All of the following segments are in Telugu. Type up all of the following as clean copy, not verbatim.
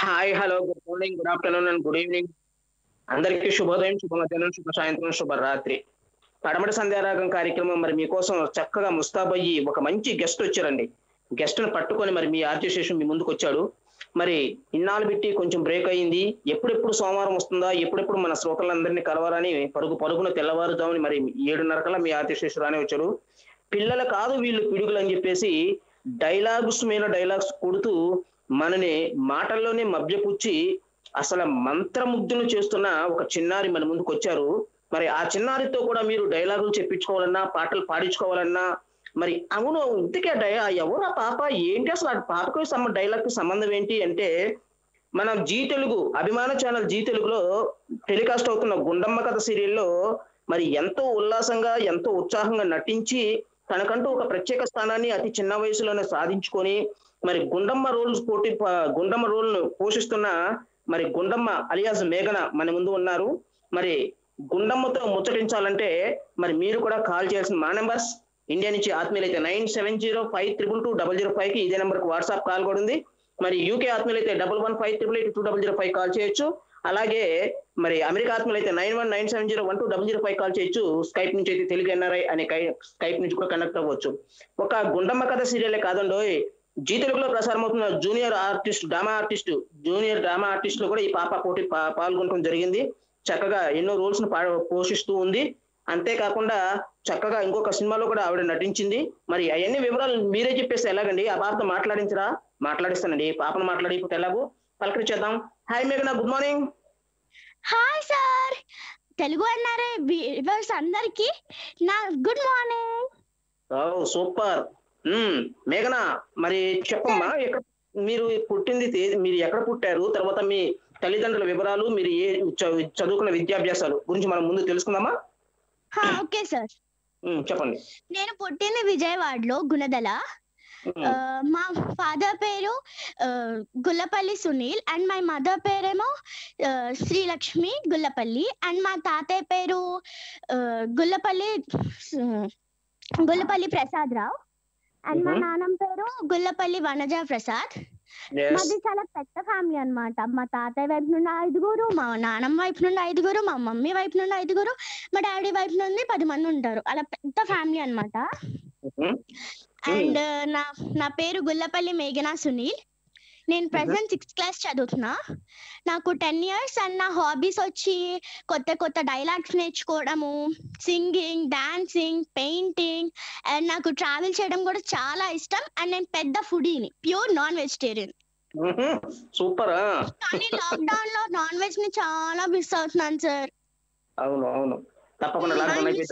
Hi, hello, good morning, good afternoon and good evening. అందరికీ శుభోదయం, శుభ మధ్యాహ్నం, శుభ సాయంత్రం, శుభరాత్రి. పడమటి సంధ్యారాగం కార్యక్రమం మరి మీకోసం చక్కగా ముస్తాబయ్యి ఒక మంచి గెస్ట్ వచ్చారండి. గెస్ట్‌ని పట్టుకొని మరి మీ ఆర్‌జే శేషు మీ ముందుకొచ్చాడు. మరి ఇన్నాళ్ళు పెట్టి కొంచెం బ్రేక్ అయింది. ఎప్పుడెప్పుడు సోమవారం వస్తుందా? ఎప్పుడెప్పుడు మన శ్రోతలందరినీ కలవాలని పరుగు పరుగున తెల్లవారుజామున మరి 7:30 కల్లా మీ ఆర్‌జే శేషు రానే వచ్చాడు. పిల్లలు కాదు వీళ్ళు పిడుగులని చెప్పేసి డైలాగ్స్ మీద డైలాగ్స్ కొడుతూ మనని మాటల్లోనే మభ్యపుచ్చి అసలు మంత్రముగ్ధులు చేస్తున్న ఒక చిన్నారి మన ముందుకొచ్చారు. మరి ఆ చిన్నారితో కూడా మీరు డైలాగులు చెప్పించుకోవాలన్నా, పాటలు పాడించుకోవాలన్నా మరి అవును ఇంతకే ఎవరు ఆ పాప? ఏంటి అసలు ఆ పాపకు డైలాగ్‌కి సంబంధం ఏంటి అంటే, మన జీ తెలుగు అభిమాన ఛానల్ జీ తెలుగులో టెలికాస్ట్ అవుతున్న 'గుండమ్మ కథ' సీరియల్‌లో మరి ఎంతో ఉల్లాసంగా, ఎంతో ఉత్సాహంగా నటించి తనకంటూ ఒక ప్రత్యేక స్థానాన్ని అతి చిన్న వయసులోనే సాధించుకొని మరి గుండమ్మ రోల్‌ను పోషిస్తున్న మరి గుండమ్మ అలియాస్ మేఘన మన ముందు ఉన్నారు. మరి గుండమ్మతో ముచ్చటించాలంటే మరి మీరు కూడా కాల్ చేయాల్సిన మా నంబర్స్ ఇండియా నుంచి ఆత్మీయులైతే 9705222005కి ఇదే నంబర్‌కి వాట్సాప్ కాల్ కూడా ఉంది. మరి యూకే ఆత్మీయులైతే 1158882005 కాల్ చేయొచ్చు. అలాగే మరి అమెరికా ఆత్మీయులైతే 9197012005 కాల్ చేయొచ్చు. స్కైప్ నుంచి అయితే తెలుగు ఎన్ఆర్ఐ అనే స్కైప్ నుంచి కూడా కనెక్ట్ అవ్వచ్చు. ఒక గుండమ్మ కథ సీరియలే కాదండోయ్, జీ తెలుగులో ప్రసారం అవుతున్న జూనియర్ డ్రామా ఆర్టిస్ట్ లో కూడా ఈ పాప పోటీ పాల్గొనడం జరిగింది. చక్కగా ఎన్నో రోల్స్ ను పోషిస్తూ ఉంది. అంతేకాకుండా చక్కగా ఇంకొక సినిమాలో కూడా ఆవిడ నటించింది. మరి అవన్నీ వివరాలు మీరే చెప్పేస్తే ఎలాగండి? ఆ పాపతో మాట్లాడించరా? మాట్లాడిస్తానండి. పాపను మాట్లాడిపోతే ఎలాగో పలకరించేద్దాం. హాయ్ మేఘనా, good morning. Hi sir, Telugu అన్నారే వ్యూవర్స్ అందరికి నా గుడ్ మార్నింగ్. ఓ సూపర్. మేఘనా, మరి చెప్పమ్మా, ఎక్కడ మీరు పుట్టింది, మీరు ఎక్కడ పుట్టారు, తర్వాత మీ తల్లిదండ్రుల వివరాలు, మీరు ఏ చదువుకున్న విద్యాభ్యాసాలు గురించి మనం ముందు తెలుసుకుందామా? ఓకే సార్, చెప్పండి. నేను పుట్టింది విజయవాడలో గుణదల. మా ఫాదర్ పేరు Gullapalli Sunil and my mother పేరేమో శ్రీలక్ష్మి గుల్లపల్లి అండ్ మా తాతయ్య పేరు గుల్లపల్లి ప్రసాద్ రావు అండ్ మా నాన్నమ్మ పేరు గుల్లపల్లి వనజ ప్రసాద్. మాది చాలా పెద్ద ఫ్యామిలీ అన్నమాట. మా తాతయ్య వైపు నుండి 5గురు, మా నాన్నమ్మ వైపు నుండి 5గురు, మా మమ్మీ వైపు నుండి 5గురు, మా డాడీ వైపు నుండి 10 మంది ఉంటారు. అలా పెద్ద ఫ్యామిలీ అన్నమాట. అండ్ నా పేరు గుల్లపల్లి మేఘనా సునీల్. నేను ప్రెసెంట్ 6th క్లాస్ చదువుతున్నా. నాకు 10 years అండ్ నా హాబీస్ వచ్చి కొత్త డైలాగ్స్ నేర్చుకోవడము, సింగింగ్, డాన్సింగ్, పెయింటింగ్ అండ్ నాకు ట్రావెల్ చేయడం కూడా చాలా ఇష్టం. అండ్ నేను పెద్ద ఫుడీని, ప్యూర్ నాన్ వెజిటేరియన్. సూపర్. కానీ లాక్డౌన్ లో నాన్ వెజ్ ని చాలా మిస్ అవుతున్నాను సార్. అవును తప్పకుండా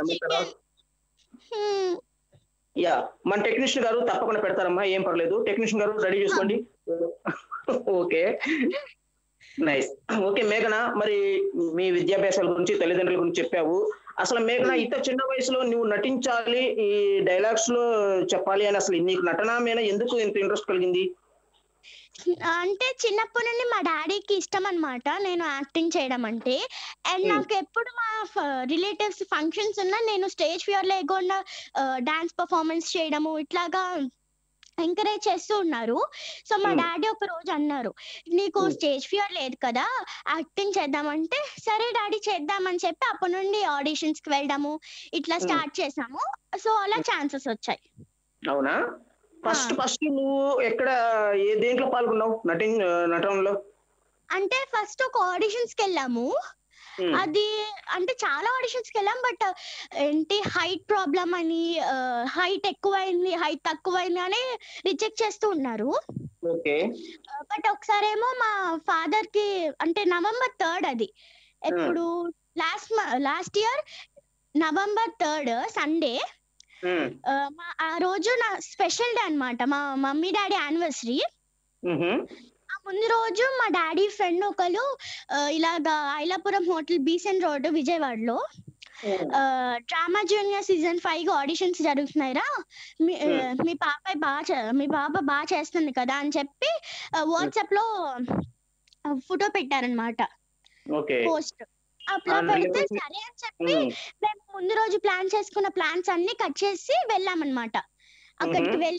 యా, మన టెక్నీషియన్ గారు తప్పకుండా పెడతారమ్మా, ఏం పర్లేదు. టెక్నీషియన్ గారు రెడీ చేసుకోండి. Okay, nice. ఓకే మేఘనా, మరి మీ విద్యాభ్యాసాల గురించి, తల్లిదండ్రుల గురించి చెప్పావు. అసలు మేఘనా, ఇంత చిన్న వయసులో నువ్వు నటించాలి, ఈ డైలాగ్స్ లో చెప్పాలి అని అసలు నీకు నటన మీద ఎందుకు ఇంత ఇంట్రెస్ట్ కలిగింది? అంటే చిన్నప్పటి నుండి మా డాడీకి ఇష్టం అన్నమాట నేను యాక్టింగ్ చేయడం అంటే. అండ్ నాకు ఎప్పుడు మా రిలేటివ్స్ ఫంక్షన్స్ ఉన్నా నేను స్టేజ్ ఫియర్ లేకుండా డాన్స్ పర్ఫార్మెన్స్ చేయడము ఇట్లాగా ఎంకరేజ్ చేస్తూ ఉన్నారు. సో మా డాడీ ఒక రోజు అన్నారు, నీకు స్టేజ్ ఫియర్ లేదు కదా, యాక్టింగ్ చేద్దామంటే సరే డాడీ చేద్దామని చెప్పి అప్పటి నుండి ఆడిషన్స్ కి వెళ్ళడము ఇట్లా స్టార్ట్ చేసాము. సో అలా ఛాన్సెస్ వచ్చాయి. అవునా? ఫస్ట్ నువ్వు ఎక్కడ దేంట్లో పాల్గొన్నావు నటనలో? అంటే ఫస్ట్ ఒక ఆడిషన్స్ కి వెళ్ళాము. అది అంటే చాలా ఆడిషన్స్ కి వెళ్ళాం. బట్ ఏంటి హైట్ ప్రాబ్లం అని, హైట్ ఎక్కువైంది, హైట్ తక్కువైంది అని రిజెక్ట్ చేస్తూ ఉన్నారు. బట్ ఒకసారేమో మా ఫాదర్ కి అంటే November 3rd, అది ఎప్పుడు last year November 3rd Sunday, ఆ రోజు నా స్పెషల్ డే అన్నమాట, మా మమ్మీ డాడీ యానివర్సరీ. ఆ ముందు రోజు మా డాడీ ఫ్రెండ్ ఒకరు ఇలాగా ఐలాపురం హోటల్ బీసెన్ రోడ్ విజయవాడలో డ్రామా జూనియర్ సీజన్ 5 ఆడిషన్స్ జరుగుతున్నాయిరా, మీ పాప బాగా చేస్తుంది కదా అని చెప్పి వాట్సాప్ లో ఫోటో పెట్టారనమాట, పోస్ట్. అట్లా పెడితే సరే అని చెప్పి మేము ముందు రోజు ప్లాన్ చేసుకున్న ప్లాన్స్ అన్ని కట్ చేసి వెళ్ళామన్నమాట. అక్కడికి వెళ్ళి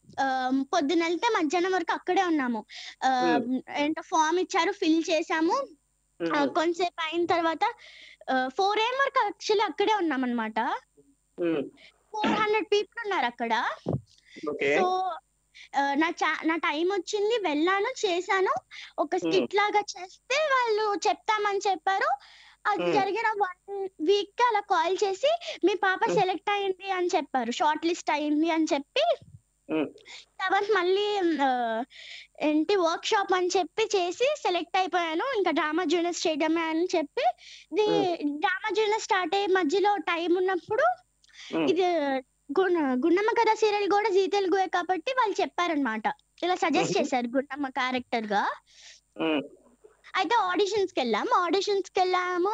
పొద్దున వెళ్తే మధ్యాహ్నం వరకు అక్కడే ఉన్నాము. ఏంటో ఫామ్ ఇచ్చారు, ఫిల్ చేసాము. కొంతసేపు అయిన తర్వాత 4 AM వరకు యాక్చువల్లీ అక్కడే ఉన్నాం అనమాట. 400 పీపుల్ ఉన్నారు అక్కడ. సో నా టైం వచ్చింది, వెళ్ళాను, చేశాను. ఒక స్కిట్ లాగా చేస్తే వాళ్ళు చెప్తామని చెప్పారు. అది జరిగిన 1 వీక్ అలా కాల్ చేసి మీ పాప సెలెక్ట్ అయింది అని చెప్పారు, షార్ట్ లిస్ట్ అయింది అని చెప్పి. తర్వాత మళ్ళీ ఏంటి వర్క్ షాప్ అని చెప్పి చేసి సెలెక్ట్ అయిపోయాను. ఇంకా డ్రామా జూనియర్ స్టేడియం అని చెప్పి డ్రామా జూనియర్ స్టార్ట్ అయ్యే మధ్యలో టైం ఉన్నప్పుడు ఇది గుండమ్మ కథ సీరియల్ కూడా జీ తెలుగుయే కాబట్టి వాళ్ళు చెప్పారనమాట, ఇలా సజెస్ట్ చేశారు గుండమ్మ క్యారెక్టర్ గా. అయితే ఆడిషన్స్ కి వెళ్ళాము.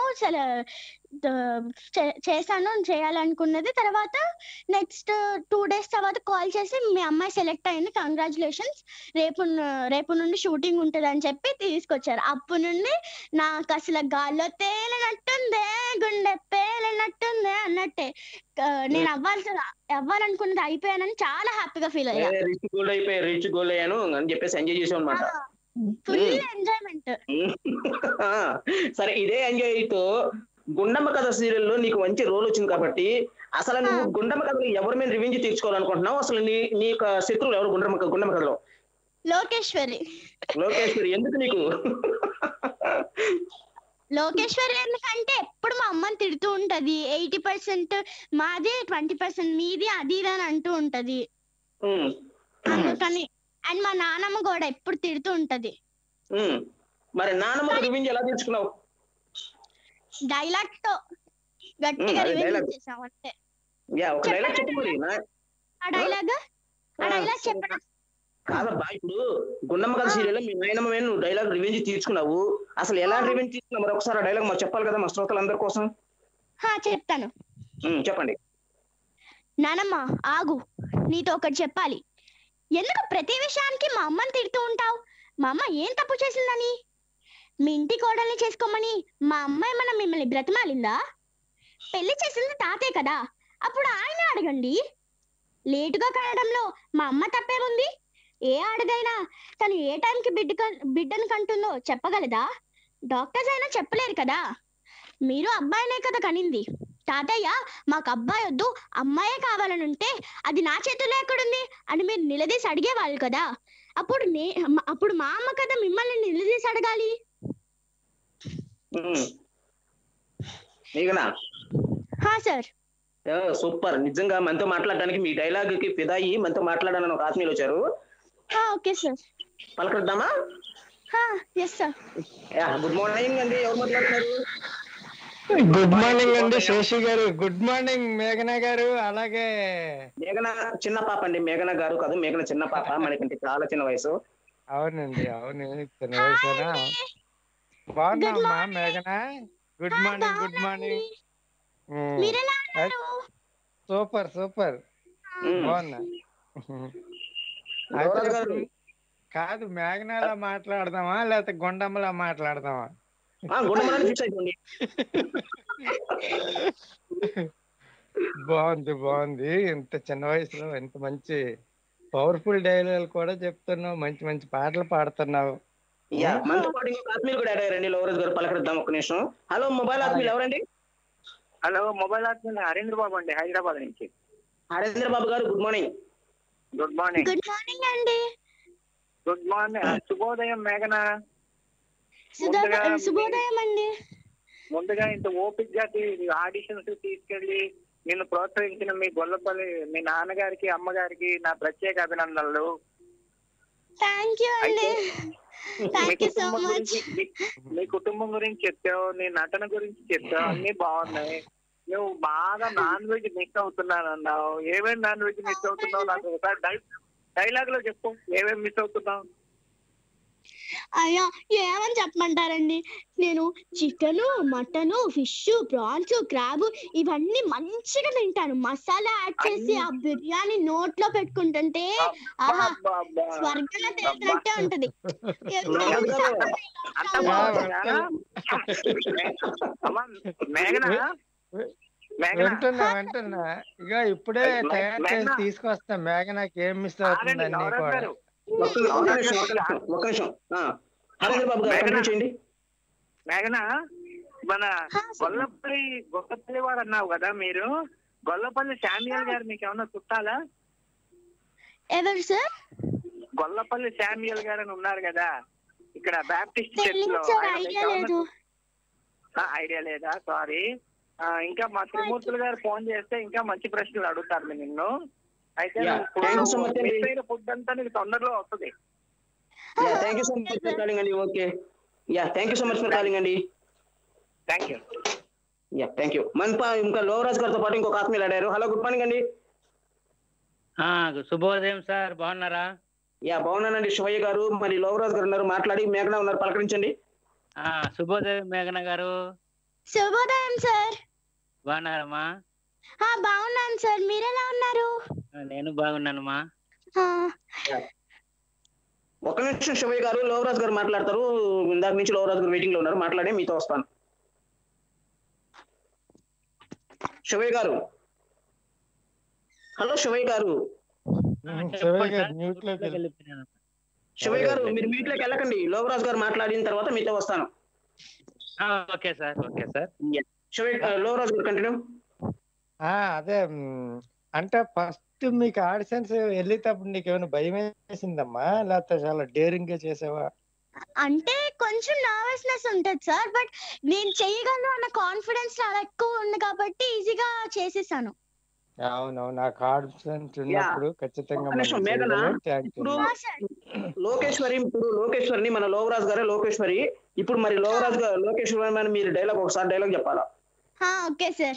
చేశాను, చేయాలనుకున్నది. తర్వాత నెక్స్ట్ 2 days తర్వాత కాల్ చేసి మీ అమ్మాయి సెలెక్ట్ అయింది, కంగ్రాచులేషన్స్, రేపు నుండి షూటింగ్ ఉంటుంది అని చెప్పి తీసుకొచ్చారు. అప్పటి నుండి నాకు అసలు గాల్లో తేలినట్టుందే, గుండె పేలినట్టుందే అన్నట్టే. నేను అవ్వాలనుకున్నది అయిపోయానని చాలా హ్యాపీగా ఫీల్ అయ్యాను. రిచ్ గోల్ అయ్యాను అని చెప్పేసి ఎంజాయ్ చేసాం అన్నమాట. Full enjoyment. సరే, ఇదే ఎంజాయ్ తో గుండమ్మ కథ సీరియల్లో నీకు మంచి రోల్ వచ్చింది కాబట్టి అసలు నువ్వు గుండమ్మ కథలో ఎవరి మీద రివెంజ్ తీర్చుకోవాలనుకుంటున్నావు? అసలు నీ శత్రువులు ఎవరు గుండమ్మ కథలో? లోకేశ్వరి. ఎందుకు నీకు లోకేశ్వరి? ఎందుకంటే ఎప్పుడు మా అమ్మని తిడుతూ ఉంటది, 80% మాది 20% మీది, అది ఇది అని అంటూ ఉంటది. అందుకని అండ్ మా నాన్నమ్మ కూడా ఎప్పుడు తిడుతూ ఉంటది. మరి నాన్నమ్మ రివెంజ్ ఎలా తీర్చుకున్నావు? డైలాగ్ తో గట్టిగా రివెంజ్ చేసాం అంతే. ఒక డైలాగ్ చెప్పు మరి. ఆ డైలాగ్ చెప్పనా? కాదబ్బా, ఇప్పుడు గుండమ్మ కథ సీరియల్ మీ నాయనమ్మ మీద నువ్వు డైలాగ్ రివెంజ్ తీర్చుకున్నావు. అసలు ఎలా రివెంజ్ తీసుకున్నావు? మరి ఒకసారి ఆ డైలాగ్ మాకు చెప్పాలి కదా, మా శ్రోతలందరి కోసం. చెప్తాను, చెప్పండి. నానమ్మ ఆగు, నీతో ఒకటి చెప్పాలి. ఎందుకు ప్రతి విషయానికి మా అమ్మని తిడుతూ ఉంటావు? మా అమ్మ ఏం తప్పు చేసిందని? మీ ఇంటి కోడల్ని చేసుకోమని మా అమ్మ ఏమన్నా మిమ్మల్ని బ్రతిమాలిందా? పెళ్లి చేసింది తాతయ్య కదా, అప్పుడు ఆయన అడగండి. లేటుగా కనడంలో మా అమ్మ తప్పేముంది? ఏ ఆడదైనా తను ఏ టైంకి బిడ్డను కంటుందో చెప్పగలదా? డాక్టర్స్ అయినా చెప్పలేరు కదా. మీరు అబ్బాయినే కదా కనింది. తాతయ్య మాకు అబ్బాయి వద్దు, అమ్మాయే కావాలని ఉంటే అది నా చేతుల్లో ఎక్కడుంది అని మీరు నిలదీసి అడిగేవాళ్ళు కదా. అప్పుడు మా అమ్మ కదా మిమ్మల్ని నిలదీసి అడగాలి. Sir super. నిజంగా మనతో మాట్లాడడానికి, మీ డైలాగ్ కి ఫిదా అయ్యి మనతో మాట్లాడాలని ఒక ఆత్మీయులు వచ్చారు. ఓకే సార్, పలకరిద్దామా? Yes sir. గుడ్ మార్నింగ్ అండి, ఎవరు మాట్లాడుతున్నారు? గుడ్ మార్నింగ్ అండి శేషి గారు. గుడ్ మార్నింగ్ మేఘన గారు. అలాగే మేఘన చిన్న పాప అండి. మేఘన గారు కాదు, మేఘన చిన్న పాప, మనకంటే చాలా చిన్న వయసు. అవునండి, అవును, చిన్న వయసునా. బాగున్నామ్మా మేఘన? Good morning. Good morning. Super super, బాగున్నా. కాదు, మేఘనలా మాట్లాడదామా లేకపోతే గుండమ్మలా మాట్లాడదామా? బాగుంది. ఇంత చిన్న వయసులో ఇంత మంచి పవర్ఫుల్ డైలాగ్ కూడా చెప్తున్నావు, మంచి మంచి పాటలు పాడుతున్నావు. హలో మొబైల్ ఆత్మీయులు ఎవరండి? హలో మొబైల్ ఆత్మీయులు హరీంద్ర బాబు అండి, హైదరాబాద్ నుంచి. Harindra Babu garu good morning. Good morning. Good morning అండి. Good morning. శుభోదయం మేఘన. శుభోదయం అండి. ముందుగా ఇంత ఓపిక్ గా ఆడిషన్స్ తీసుకెళ్లి నిన్ను ప్రోత్సహించిన మీ గొల్లపల్లి మీ నాన్నగారికి అమ్మగారికి నా ప్రత్యేక అభినందనలు. నీ కుటుంబం గురించి చెప్పావు, నీ నటన గురించి చెప్పావు, అన్ని బాగున్నాయి. నువ్వు బాగా నాన్ వెజ్ మిస్ అవుతున్నాను అన్నావు. ఏమేమి నాన్ వెజ్ మిస్ అవుతున్నావు నాకు ఒకసారి డైలాగ్ లో చెప్పు, ఏమేమి మిస్ అవుతున్నావు? అయ్యా ఏమని చెప్పమంటారండి, నేను chicken, mutton, fish, prawns, crab ఇవన్నీ మంచిగా తింటాను. మసాలా యాడ్ చేసి ఆ బిర్యానీ నోట్లో పెట్టుకుంటుంటే ఆహా స్వర్గంలో తెలిసినట్టే ఉంటది. వింటున్నా ఇక ఇప్పుడే తయారు చేసి తీసుకొస్తా. మేఘనాకి ఏం మిస్ అవుతుంది అన్ని కూడా. మేఘనా, మన గొల్లపల్లి వాడు అన్నావు కదా మీరు, గొల్లపల్లి శామ్యూల్ గారు మీకు ఏమన్నా చుట్టాలా? ఎవరు సార్? గొల్లపల్లి శామ్యూల్ గారు అని ఉన్నారు కదా ఇక్కడ బ్యాప్టిస్ట్ చర్చ్ లో. ఐడియా లేదా? సారీ. ఇంకా మా త్రిమూర్తులు గారు ఫోన్ చేస్తే ఇంకా మంచి ప్రశ్నలు అడుగుతారు నిన్ను. అయితే ఫుడ్ అంతా నీకు తొందరలో వస్తుంది. Thank you so much for calling అండి. Okay, thank you so much for calling అండి. Thank you. ఇంకా లోవరాజ్ గారితో పాటు ఇంకొక ఆత్మీయులు అడారు. హలో, గుడ్ మార్నింగ్ అండి. శుభోదయం సార్, బాగున్నారా? బాగున్నానండి శివయ్య గారు. మరి లోవరాజ్ గారు ఉన్నారు, మాట్లాడి. మేఘన ఉన్నారు, పలకరించండి. శుభోదయం మేఘన గారు. శుభోదయం సార్. బాగున్నారమ్మా? బాగున్నాను సార్, మీరు ఎలా ఉన్నారు? నేను బాగున్నానమ్మా. ఒక్క నిమిషం శివయ్య గారు, లోవరాజ్ గారు మాట్లాడతారు. ఇందాక నుంచి లోవరాజ్ గారు వెయిటింగ్ లో ఉన్నారు, మాట్లాడి మీతో వస్తాను. శివయ్య గారు, హలో శివయ్య గారు. శివయ్య గారు, మీరు మ్యూట్ లోకి వెళ్ళకండి. లోవరాజ్ గారు మాట్లాడిన తర్వాత మీతో వస్తాను. Okay sir. శివయ్య, లోవరాజ్ గారు కంటిన్యూ. అదే అంటే ఫస్ట్ మీకు ఆడిషన్స్ వెళ్ళేటప్పుడు నీకు ఏమైనా భయం వేసిందమ్మా, లేకపోతే చాలా డేరింగ్ గా చేసావా? అంటే కొంచెం నర్వస్నెస్ ఉంటది సార్, బట్ నేను చేయగలను అన్న కాన్ఫిడెన్స్ చాలా ఎక్కువ ఉంది కాబట్టి ఈజీగా చేసేసాను. అవునవును, నాకు కాన్ఫిడెన్స్ ఉన్నప్పుడు ఖచ్చితంగా. లోకేశ్వరిని మన లోవరాజ్ గారే లోకేశ్వరి. ఇప్పుడు మరి లోకేశ్వరి మీరు ఒకసారి డైలాగ్ చెప్పాలా? Okay sir.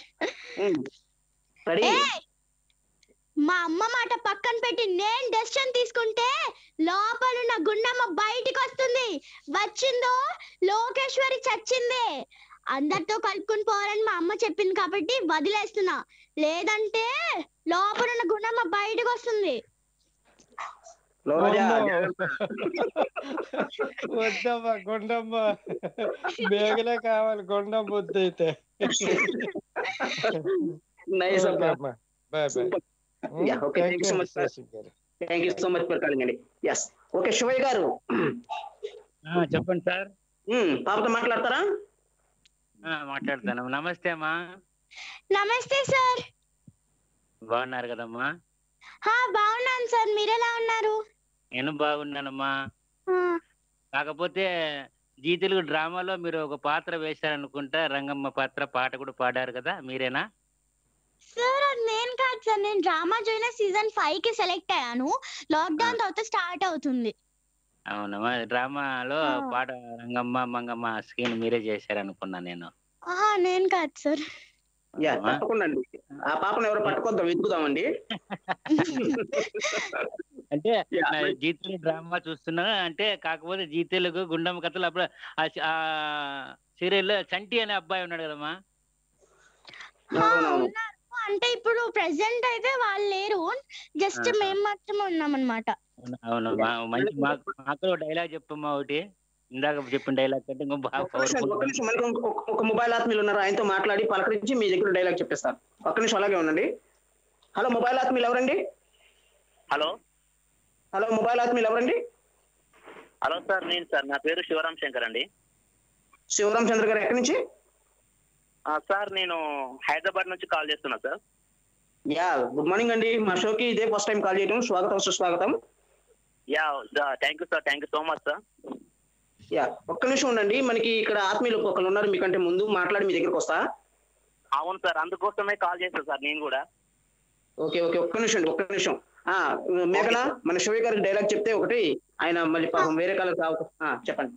మా అమ్మ మాట పక్కన పెట్టి నేను డెసిషన్ తీసుకుంటే లోపల ఉన్న గుండమ్మ బయటికి వస్తుంది. వచ్చిందో లోకేశ్వరి చచ్చిందే. అందరితో కలుపుకుని పోవాలని మా అమ్మ చెప్పింది కాబట్టి వదిలేస్తున్నా, లేదంటే లోపల ఉన్న గుండమ్మ బయటకు వస్తుంది. వద్దమ్మా గుండమ్మ, బేగలే కావాలి గుండమ్మ వద్దు అయితే. శివయ్య గారు చెప్పండి సార్. పాపతో మాట్లాడతారా? మాట్లాడతాను. నమస్తే అమ్మా. నమస్తే సార్. బాగున్నారు కదమ్మా? బాగున్నాను సార్, మీరు ఎలా ఉన్నారు? నేను బాగున్నానమ్మా. కాకపోతే జీ తెలుగు డ్రామాలో మీరు ఒక పాత్ర వేశారనుకుంటా, రంగమ్మ పాత్ర, పాట కూడా పాడారు కదా, మీరేనా? సార్ అది నేను కాదు సార్, నేను డ్రామా జూనియర్ సీజన్ 5 కి సెలెక్ట్ అయ్యాను. లాక్డౌన్ తర్వాత స్టార్ట్ అవుతుంది. అవునమ్మా, డ్రామాలో పాట రంగమ్మ మంగమ్మ స్క్రీన్ మీరే చేశారనుకున్నా నేను. నేను కాదు సార్. తప్పకుండా అండి, ఆ పాపను ఎవరు పట్టుకొద్దాం, వెతుకుదామండి. అంటే జీ తెలుగు డ్రామా చూస్తున్నా అంటే, కాకపోతే జీ తెలుగు గుండమ్మ కథలు అప్పుడు ఆ సీరియల్లో చంటి అనే అబ్బాయి ఉన్నాడు కదమ్మా. అంటే ఇప్పుడు ప్రెసెంట్ అయితే వాళ్ళు లేరు, జస్ట్ మేము మాత్రమే ఉన్నాం అన్నమాట. అవును, మంచి మాకు డైలాగ్ చెప్పమ్మా ఒకటి. ఇందాక చెప్పిన డైలాగ్ కంటే ఇంకా బాగా ఒక మొబైల్ ఆత్మీయులు ఉన్నారు, ఆయనతో మాట్లాడి పలకరించి మీ దగ్గర డైలాగ్ చెప్పేస్తాను. ఒక్క నిమిషం అలాగే ఉండండి. హలో, మొబైల్ ఆత్మీయులు ఎవరండి? హలో మొబైల్ ఆత్మీయులు ఎవరండి? హలో సార్, నేను సార్, నా పేరు శివరామ్ శంకర్ అండి. శివరామ్ చంద్ర గారు, ఎక్కడి నుంచి? సార్ నేను హైదరాబాద్ నుంచి కాల్ చేస్తున్నా సార్. గుడ్ మార్నింగ్ అండి. మా షోకి ఇదే ఫస్ట్ టైం కాల్ చేయడం. స్వాగతం సుస్వాగతం. Thank you sir, thank you so much sir. ఒక్క నిమిషం ఉండండి, మనకి ఇక్కడ ఆత్మీయులు ఒకళ్ళు ఉన్నారు, మీకంటే ముందు మాట్లాడి మీ దగ్గరకు వస్తా. అవును సార్, అందుకోసమే కాల్ చేస్తాను సార్ నేను కూడా. ఓకే, ఒక్క నిమిషం అండి, ఒక్క నిమిషం. మేఘన, మన శివయ్య గారికి డైలాగ్ చెప్తే ఒకటి, ఆయన మళ్ళీ పాపం వేరే కాలం చెప్పండి.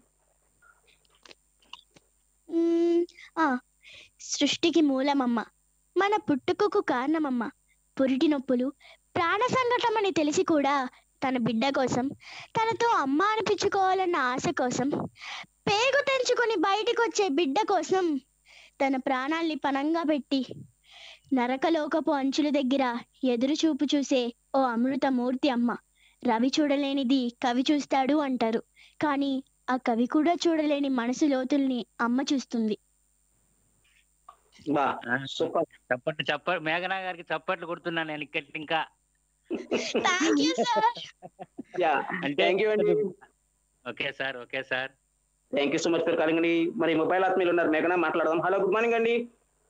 సృష్టికి మూలమమ్మ, మన పుట్టుకకు కారణమమ్మ. పురిటి నొప్పులు ప్రాణ సంకటమని తెలిసి కూడా తన బిడ్డ కోసం, తనతో అమ్మ అనిపించుకోవాలన్న ఆశ కోసం, పేగు తెంచుకొని బయటికి వచ్చే బిడ్డ కోసం తన ప్రాణాల్ని పణంగా పెట్టి నరకలోకపు అంచుల దగ్గర ఎదురు చూపు చూసే ఓ అమృతమూర్తి అమ్మ. రవి చూడలేనిది కవి చూస్తాడు అంటారు, కానీ ఆ కవి కూడా చూడలేని మనసు లోతుల్ని అమ్మ చూస్తుంది. బా సూపర్. చప్పట్లు మేఘనా గారికి చప్పట్లు కొడుతున్నాను నేను ఇక్కడ ఇంకా. Thank you sir. Yeah thank you అండి. Okay sir, okay sir. Thank you so much for calling అండి. మరి మొబైల్ ఆత్మీయులు ఉన్నారు, మేఘనా మాట్లాడదాం. హలో, గుడ్ మార్నింగ్ అండి.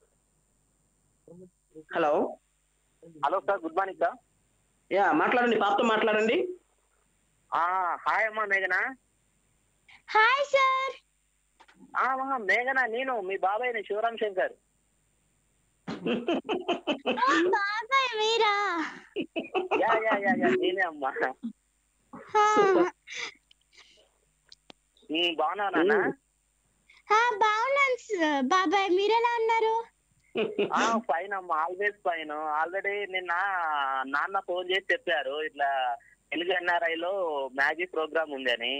Hello hello sir, good morning sir. Yeah మాట్లాడండి, పాపతో మాట్లాడండి. హాయ్ అమ్మా మేఘనా. Hi sir. మేఘనా, నేను మీ బాబాయ్ని శివరామ్ శంకర్. బాబాయ్ మీరా? యా యా యా యా నేనే అమ్మా. బాగున్నావు నాన్న? బాగున్నాను బాబాయ్, మీరు ఎలా ఉన్నారు? ఫైన్ అమ్మా, ఆల్వేస్ ఫైన్. ఆల్రెడీ నిన్న నాన్న ఫోన్ చేసి చెప్పారు ఇట్లా తెలుగు ఎన్ఆర్ఐలో మ్యాగీ ప్రోగ్రామ్ ఉందని.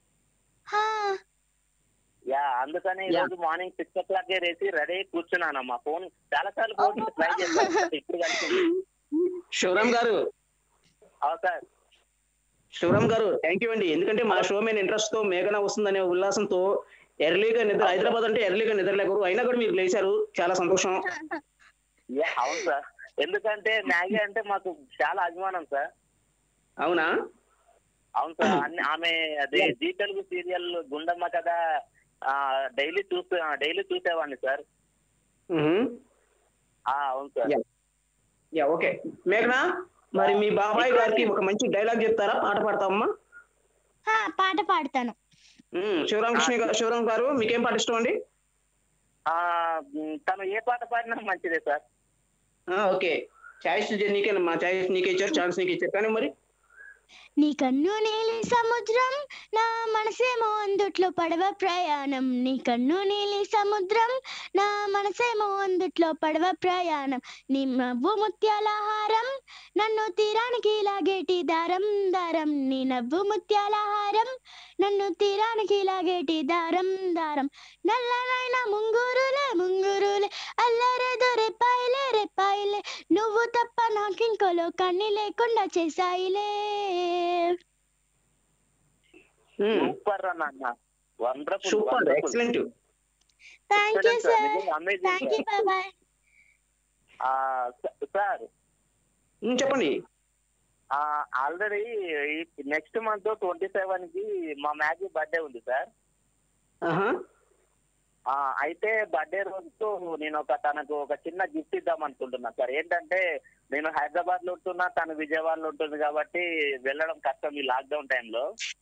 యా అందుకని ఈ రోజు మార్నింగ్ 6 o'clock రేసి రెడీ కూర్చున్నానమ్మా. ఫోన్ చాలా సార్లు ఫోన్ ట్రై చేశాను, ఇప్పుడు కలిసింది. శివరామ్ గారు, సార్ శివరామ్ గారు థ్యాంక్ యూ అండి. ఎందుకంటే మా షో మీద ఇంట్రెస్ట్ తో మేఘన వస్తుందనే ఉల్లాసంతో ఎర్లీగా నిద్ర, హైదరాబాద్ అంటే ఎర్లీగా నిద్రలేకరు, అయినా కూడా మీరు లేచారు, చాలా సంతోషం. అవును సార్, ఎందుకంటే మ్యాగీ అంటే మాకు చాలా అభిమానం సార్. అవునా? అవును సార్, ఆమె అదే జీ తెలుగు సీరియల్ గుండమ్మ కథ డైలీ చూసేవాడిని సార్. అవును సార్. యా ఓకే మేఘనా, మరి మీ బాబాయ్ గారికి ఒక మంచి డైలాగ్ చెప్తారా? పాట పాడతామమ్మా. పాట పాడతాను. శివరామ్ గారు మీకేం పాట ఇష్టం అండి? తను ఏ పాట పాడినా మంచిదే సార్. ఓకే, ఛాయిస్ నీకేనమ్మా, ఛాయిస్ నీకే ఇచ్చారు, ఛాన్స్ నీకే ఇచ్చారు. కానీ మరి నీ కన్ను నీలి సముద్రం, నా మనసేమో అందుట్లో పడవ ప్రయాణం. నీ కన్ను నీలి సముద్రం, నా మనసేమో అందుట్లో పడవ ప్రయాణం. నీ నవ్వు ముత్యాల హారం, నన్ను తీరానికి లాగేటి దారం దారం. నీ నవ్వు ముత్యాల హారం, నన్ను తీరానికి లాగేటి దారం దారం. నల్లనైన ముంగురులే ముంగురులే, అల్లరేదో రెప్పాయిలే రెప్పాయిలే, నువ్వు తప్ప నాకింకో లోకాన్ని లేకుండా చేసాయిలే. సూపర్ అన్న, wonderful, super, excellent. Thank you sir, thank you బాబాయ్. సార్ చెప్పండి. ఆల్రెడీ నెక్స్ట్ మంత్ 27 కి మా మ్యాగీ బర్త్డే ఉంది సార్. అయితే బర్త్డే రోజు నేను తనకు ఒక చిన్న గిఫ్ట్ ఇద్దాం అనుకుంటున్నా సార్. ఏంటంటే నేను హైదరాబాద్ లో ఉంటున్నా, తను విజయవాడలో ఉంటుంది కాబట్టి వెళ్ళడం కష్టం ఈ లాక్డౌన్ టైంలో.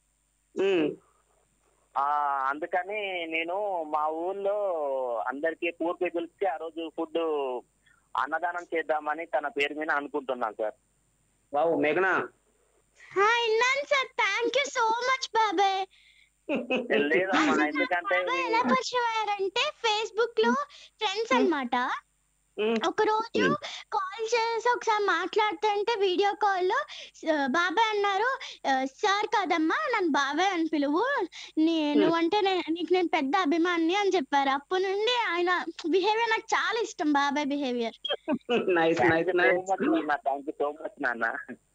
అందుకని నేను మా ఊర్లో అందరికి పూర్ పీపుల్స్ కి ఆ రోజు ఫుడ్ అన్నదానం చేద్దామని తన పేరు మీద అనుకుంటున్నాను సార్. వావ్ మేఘనా. విన్నాను sir, thank you so much బాబాయ్. లేదమ్మా, ఎందుకంటే ఎలా పరిచయం అయ్యారంటే ఫేస్బుక్ లో ఫ్రెండ్స్ అన్నమాట. ఒక రోజు కాల్ చేసి ఒకసారి మాట్లాడుతుంటే వీడియో కాల్ లో బాబాయ్ అన్నారు, సార్ కాదమ్మా నన్ను బాబాయ్ అని పిలువు, నువ్వు అంటే నీకు నేను పెద్ద అభిమాని అని చెప్పారు. అప్పటి నుండి ఆయన బిహేవియర్ నాకు చాలా ఇష్టం, బాబాయ్ behaviour. Thank you so much నాన్న.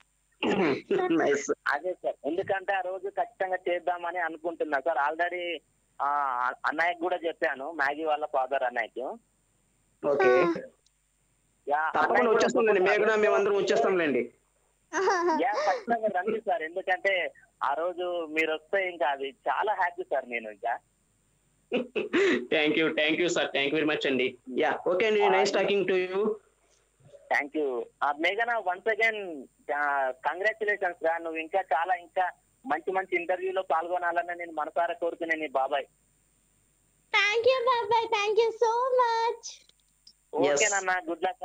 అదే సార్, ఎందుకంటే ఆ రోజు ఖచ్చితంగా చేద్దామని అనుకుంటున్నా సార్. ఆల్రెడీ అన్నయ్యకి కూడా చెప్పాను, మ్యాగీ వాళ్ళ ఫాదర్ అన్నయ్యకి. ఓకే, వచ్చేస్తాంలేండి మేఘనా, మేమందరం వచ్చేస్తాంలేండి. ఖచ్చితంగా రండి సార్, ఎందుకంటే ఆ రోజు మీరు వస్తే ఇంకా అది చాలా హ్యాపీ సార్. నేను ఇంకా thank you sir, thank you very much అండి. యా ఓకే అండి, nice talking to you. Thank you మేఘనా, వన్స్ అగైన్ కంగ్రాచులేషన్స్ రా. నువ్వు ఇంకా చాలా ఇంకా మంచి మంచి ఇంటర్వ్యూలో పాల్గొనాలని నేను మనసారా కోరుకున్నాను నీ బాబాయ్. థ్యాంక్ యూ బాబాయ్, థ్యాంక్ యూ సో మచ్. ఓకేనన్నా, గుడ్ లక్.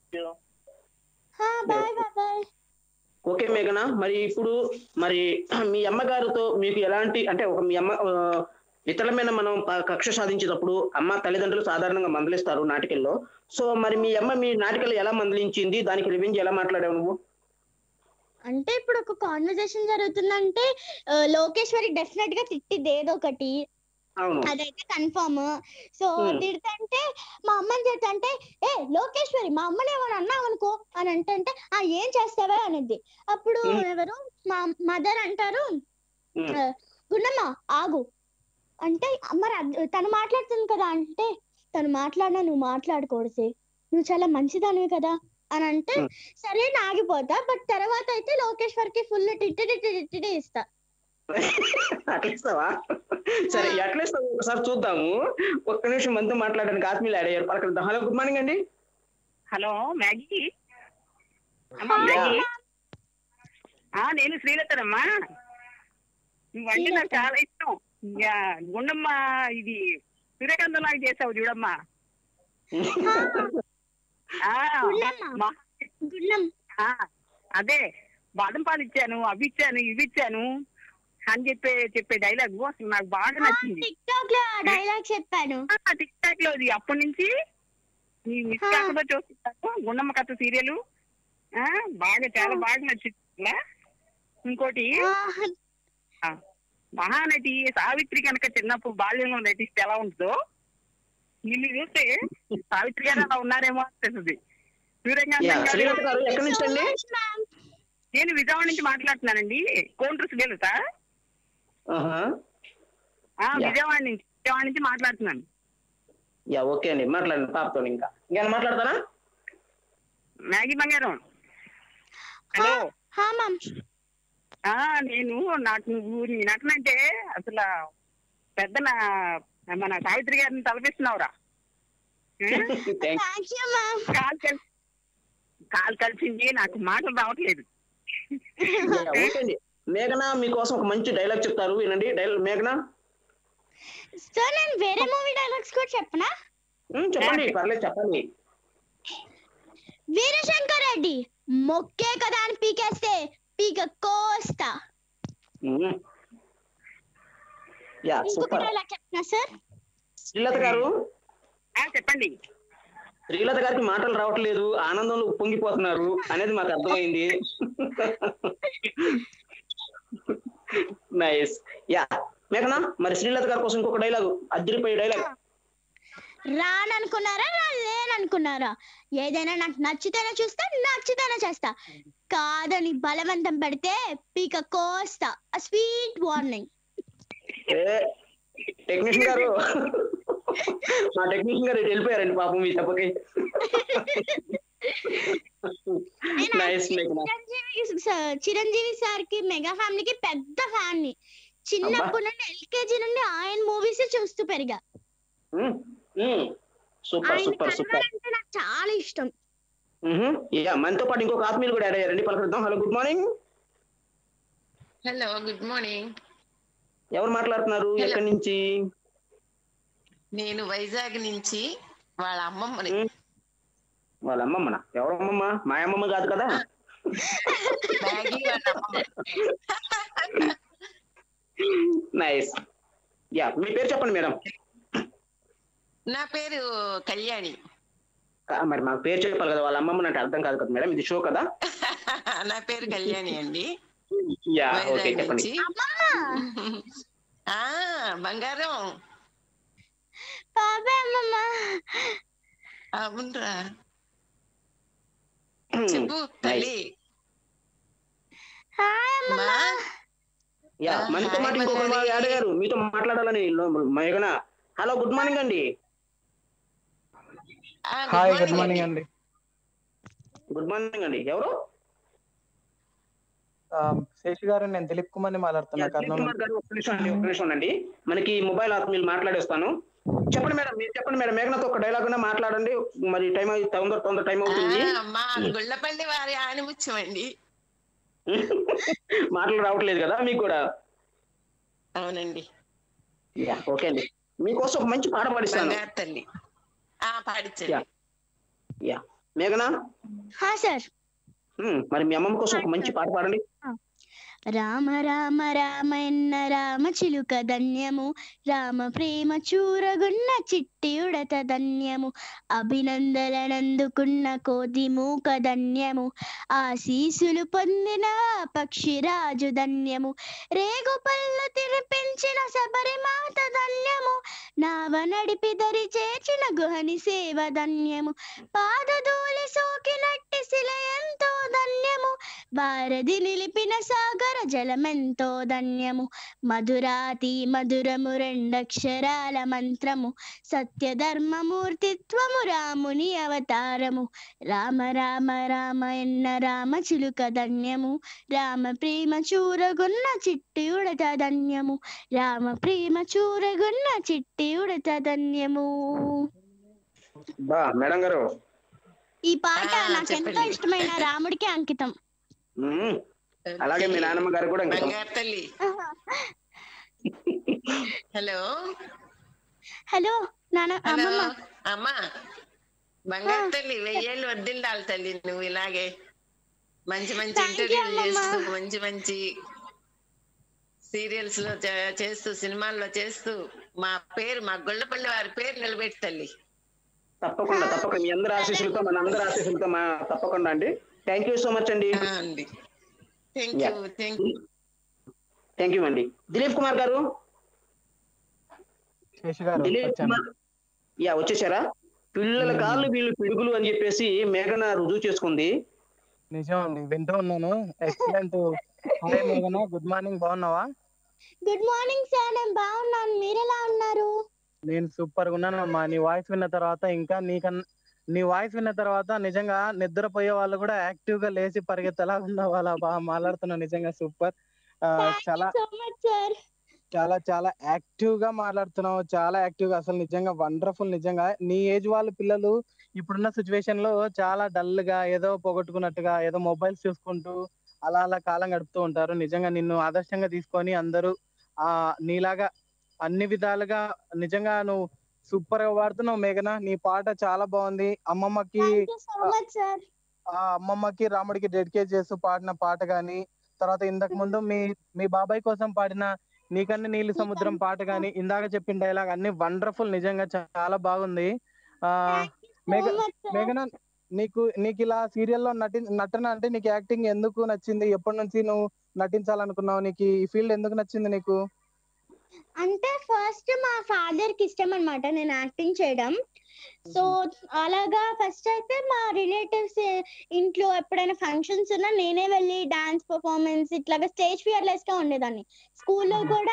బాయ్ బాబాయ్. ఓకే మేఘనా, మరి ఇప్పుడు మరి మీ అమ్మగారితో మీకు ఎలాంటి అంటే ఒక మీ అమ్మ ఇతరుల మీద మనం కక్ష సాధించేటప్పుడు అమ్మ తల్లిదండ్రులు సాధారణంగా మందలిస్తారు నాటికల్లో. సో మరి మీ అమ్మ మీ నాటికలు ఎలా మందలించింది, దానికి రివెంజ్ ఎలా మాట్లాడావు నువ్వు? అంటే ఇప్పుడు ఒక కాన్వర్సేషన్ జరుగుతుందంటే లోకేశ్వరి డెఫినెట్ గా తిట్టిద్ది ఏదో ఒకటి, అదైతే కన్ఫర్మ్. సో తిడతంటే మా అమ్మని తిడతంటే, ఏ లోకేశ్వరి మా అమ్మని ఏమని అన్నావు అనుకో అని అంటే ఏం చేస్తావా అనేది. అప్పుడు ఎవరు మా మదర్ అంటారు, గుండమ్మ ఆగు అంటే, మరి తను మాట్లాడుతుంది కదా అంటే తను మాట్లాడినా నువ్వు మాట్లాడకూడదు, నువ్వు చాలా మంచిదానివి కదా అని అంటే సరే ఆగిపోతా. బట్ తర్వాత అయితే లోకేశ్వర్ కి ఫుల్ టిట్టి ఇస్తా. అట్లా ఇస్తావా? సరే ఎట్లా ఇస్తావు ఒకసారి చూద్దాము. ఒక్క నిమిషం మనతో మాట్లాడడానికి ఆత్మీయులు అడిగారు, పలకరిద్దాం. హలో, గుడ్ మార్నింగ్ అండి. Hello Maggie. అమ్మా మ్యాగీ, నేను శ్రీలతనమ్మా. నువ్వంటే నాకు చాలా ఇష్టం. గుండమ్మ ఇది సూర్యకాంతం లాగా చేసావు చూడమ్మా. అదే బాదం పాలు ఇచ్చాను, అవి ఇచ్చాను, ఇవి ఇచ్చాను అని చెప్పే డైలాగ్ అసలు నాకు బాగా నచ్చింది. టిక్ టాక్ లో డైలాగ్ చెప్పాను. టిక్ టాక్ లో అప్పటి నుంచి నీ మిస్ కాకుండా చూస్తున్నాను గుండమ్మ కథ సీరియల్. బాగా చాలా బాగా నచ్చింది. ఇంకోటి మహానటి సావిత్రి కనుక చిన్నప్పుడు బాల్యంలో నటిస్తే ఎలా ఉంటుందో నిన్ను చూస్తే సావిత్రి గారు అలా ఉన్నారేమో అనిపిస్తుంది. నేను విజయవాడ నుంచి మాట్లాడుతున్నానండి. కోండ్రు సుగేలుతా. విజయవాడ నుంచి మాట్లాడుతున్నాను. ఓకే అండి, మాట్లాడండి పాపతో. ఇంకా మాట్లాడతారా మ్యాగీ బంగారం? హలో, నేను నువ్వు నీ నటన అంటే అసలు పెద్ద మన సావిత్రి గారిని తలపిస్తున్నావురా. కాలు కలిసింది, నాకు మాటలు రావట్లేదు. మేఘనా మీకోసం ఒక మంచి డైలాగ్ చెప్తారు, వినండి. మేఘనా సార్, నేను వేరే మూవీ డైలాగ్స్ కూడా చెప్పనా? చెప్పండి, పర్లేదు చెప్పండి. వీరశంకర్ రెడ్డి మొక్కే కదా అని పీకేస్తే పీక కోస్తా. చెప్పనా సార్? శ్రీలత గారు చెప్పండి. శ్రీలత గారికి మాటలు రావట్లేదు, ఆనందంలో ఉప్పొంగిపోతున్నారు అనేది మాకు అర్థమైంది. నైస్. మేఘనా, మరి శ్రీలత గారి కోసం ఇంకొక డైలాగ్, అదిరిపోయే డైలాగ్. రాననుకున్నారా లేననుకున్నారా, ఏదైనా నాకు నచ్చితేనే చూస్తా, నచ్చితేనే చేస్తా, కాదని బలవంతం పెడితే పీక కోస్తా. Sweet warning. టెక్నీషియన్ గారు, మా టెక్నీషియన్ గారు వెళ్ళిపోయారండి పాపం మీ చెప్పకి. చిరంజీవి సార్ కి మెగా ఫ్యామిలీకి పెద్ద ఫ్యాన్ ని. చిన్నప్పటి నుండి LKG నుండి ఆయన మూవీస్ చూస్తూ పెరిగా. సూపర్ సూపర్ సూపర్ అంటే నాకు చాలా ఇష్టం. మనతో పాటు ఇంకొక ఆత్మీయులు కూడా యాడ్ అయ్యారండి, పలకరిద్దాం. Hello, good morning. Hello, good morning. ఎవరు మాట్లాడుతున్నారు, ఎక్కడి నుంచి? నేను వైజాగ్ నుంచి. వాళ్ళ అమ్మమ్మని. వాళ్ళ అమ్మమ్మనా? ఎవరు అమ్మమ్మ? మా అమ్మమ్మ కాదు కదా. నైస్. మీ పేరు చెప్పండి మేడం. నా పేరు కళ్యాణి. మరి మాకు పేరు చెప్పాలి కదా, వాళ్ళ అమ్మమ్మ అంటే అర్థం కాదు కదా మేడం, ఇది షో కదా. నా పేరు కళ్యాణి అండి. ఓకే, చెప్పండి. బంగారం. అవునరా, చెప్పు తల్లి. మనతో మాట ఇంకొకరు యాడ్ అయ్యారు, మీతో మాట్లాడాలని. మేఘనా, హలో, గుడ్ మార్నింగ్ అండి. హాయ్, గుడ్ మార్నింగ్ అండి. గుడ్ మార్నింగ్ అండి. ఎవరు? శేషు గారు, నేను దిలీప్ కుమార్ ని మాట్లాడుతున్నా. ఒక్క నిమిషం అండి, మనకి మొబైల్ ఆత్మీయులు మాట్లాడేస్తాను. చెప్పండి మేడం, మీరు చెప్పండి మేడం. మేఘనతో ఒక డైలాగ్ మాట్లాడండి, మరి టైం తొందర టైం అవుతుంది. గుళ్ళపల్లి వారి ఆనిముత్యం అండి. మాటలు రావట్లేదు కదా మీకు కూడా? అవునండి. ఓకే అండి, మీకోసం ఒక మంచి పాట పాడిస్తాను. తల్లి పాడించండి. మేఘనా సార్, మరి మీ అమ్మమ్మ కోసం ఒక మంచి పాట పాడండి. రామ రామ రామన్న రామ చిలుక ధన్యము, రామ ప్రేమ చూరగున్న చిట్టి ఉడత ధన్యము, అభినందనలందుకున్న కోతి మూక ధన్యము, ఆశీసులు పొందిన పక్షిరాజు ధన్యము, రేగు పళ్ళు తినిపించిన శబరిమాత ధన్యము, నావ నడిపి దరి చేర్చిన గుహని సేవ ధన్యము, పాదధూళి సోకినట్టి శిల ఎంతో ధన్యము, వారధి నిలిపిన సాగర జలమెంతో ధన్యము. మధురాతి మధురము రెండక్షరాల మంత్రము. సత్యధర్మమూర్తిత్వము రాముని అవతారము. రామ రామ రామ ఎన్న రామ చిలుక ధన్యము. రామ ప్రేమ చూరగున్న చిట్టి ఉడత ధన్యము. రామ ప్రేమ చూరగున్న చిట్టి ఉడత ధన్యము. బా మేడం గారు, ఈ పాట నాకెంతో ఇష్టమైన రాముడికి అంకితం. అలాగే మీ నాన్నమ్మ గారు కూడా అంకితం. బంగారు తల్లి. హలో హలో నాన్న హలో అమ్మమ్మ. అమ్మా, బంగారు తల్లి 1000 ఏళ్ళు వద్దిల్లాలి తల్లి. నువ్వు ఇలాగే మంచి మంచి Thank you, ఇంటర్వ్యూలు అమ్మమ్మ. చేస్తూ, మంచి మంచి సీరియల్స్ లో చేస్తూ, సినిమాల్లో చేస్తూ మా గొల్లపల్లి వారి పేరు నిలబెట్టి తల్లి. తప్పకుండా తప్పకుండా మీ అందరి ఆశీస్సులతో, మన అందరి ఆశీస్సులతో తప్పకుండా అండి. థ్యాంక్ యూ సో మచ్ అండి. అండి థ్యాంక్ యూ థ్యాంక్ యూ అండి. దిలీప్ కుమార్ గారు, దిలీప్ కుమార్ వచ్చేసారా? పిల్లల కాళ్ళు వీళ్ళు పిడుగులు అని చెప్పేసి మేఘన రుజువు చేసుకుంది. నిజం అండి, వింటూ ఉన్నాను. ఎక్సలెంట్. హాయ్ మేఘన, గుడ్ మార్నింగ్. బాగున్నావా? గుడ్ మార్నింగ్ సార్, నేను బాగున్నాను. మీరు ఎలా ఉన్నారు? నేను సూపర్ గా ఉన్నాను అమ్మా. నీ వాయిస్ విన్న తర్వాత నీ వాయిస్ విన్న తర్వాత నిజంగా నిద్రపోయే వాళ్ళు కూడా యాక్టివ్ గా లేచి పరిగెత్తలా ఉన్నావు. అలా బాగా మాట్లాడుతున్నావు. నిజంగా సూపర్. చాలా సో మచ్ సార్. చాలా చాలా యాక్టివ్ గా మాట్లాడుతున్నావు. చాలా యాక్టివ్ గా, అసలు నిజంగా వండర్ఫుల్. నిజంగా నీ ఏజ్ వాళ్ళ పిల్లలు ఇప్పుడున్న సిచ్యువేషన్ లో చాలా డల్ గా, ఏదో పోగొట్టుకున్నట్టుగా, ఏదో మొబైల్స్ చూసుకుంటూ అలా అలా కాలం గడుపుతూ ఉంటారు. నిజంగా నిన్ను ఆదర్శంగా తీసుకొని అందరూ నీలాగా అన్ని విధాలుగా నిజంగా నువ్వు సూపర్ గా పాడుతున్నావు మేఘన. నీ పాట చాలా బాగుంది. అమ్మమ్మకి రాముడికి డెడికేట్ చేస్తూ పాడిన పాట గాని, తర్వాత ఇంతకు ముందు మీ బాబాయ్ కోసం పాడిన నీకన్నా నీలి సముద్రం పాట గాని, ఇందాక చెప్పిన డైలాగ్ అన్ని వండర్ఫుల్. నిజంగా చాలా బాగుంది. మేఘన, నీకు ఇలా సీరియల్లో నటన అంటే నీకు యాక్టింగ్ ఎందుకు నచ్చింది? ఎప్పటి నుంచి నువ్వు నటించాలనుకున్నావు? నీకు ఈ ఫీల్డ్ ఎందుకు నచ్చింది నీకు? అంటే ఫస్ట్ మా ఫాదర్ కి ఇష్టం అన్నమాట నేను యాక్టింగ్ చేయడం. సో అలాగా ఫస్ట్ అయితే మా రిలేటివ్స్ ఇంట్లో ఎప్పుడైనా ఫంక్షన్స్ ఉన్నా నేనే వెళ్ళి డాన్స్ పర్ఫార్మెన్స్ ఇట్లాగా స్టేజ్ ఫియర్లెస్ గా ఉండేదాన్ని. స్కూల్లో కూడా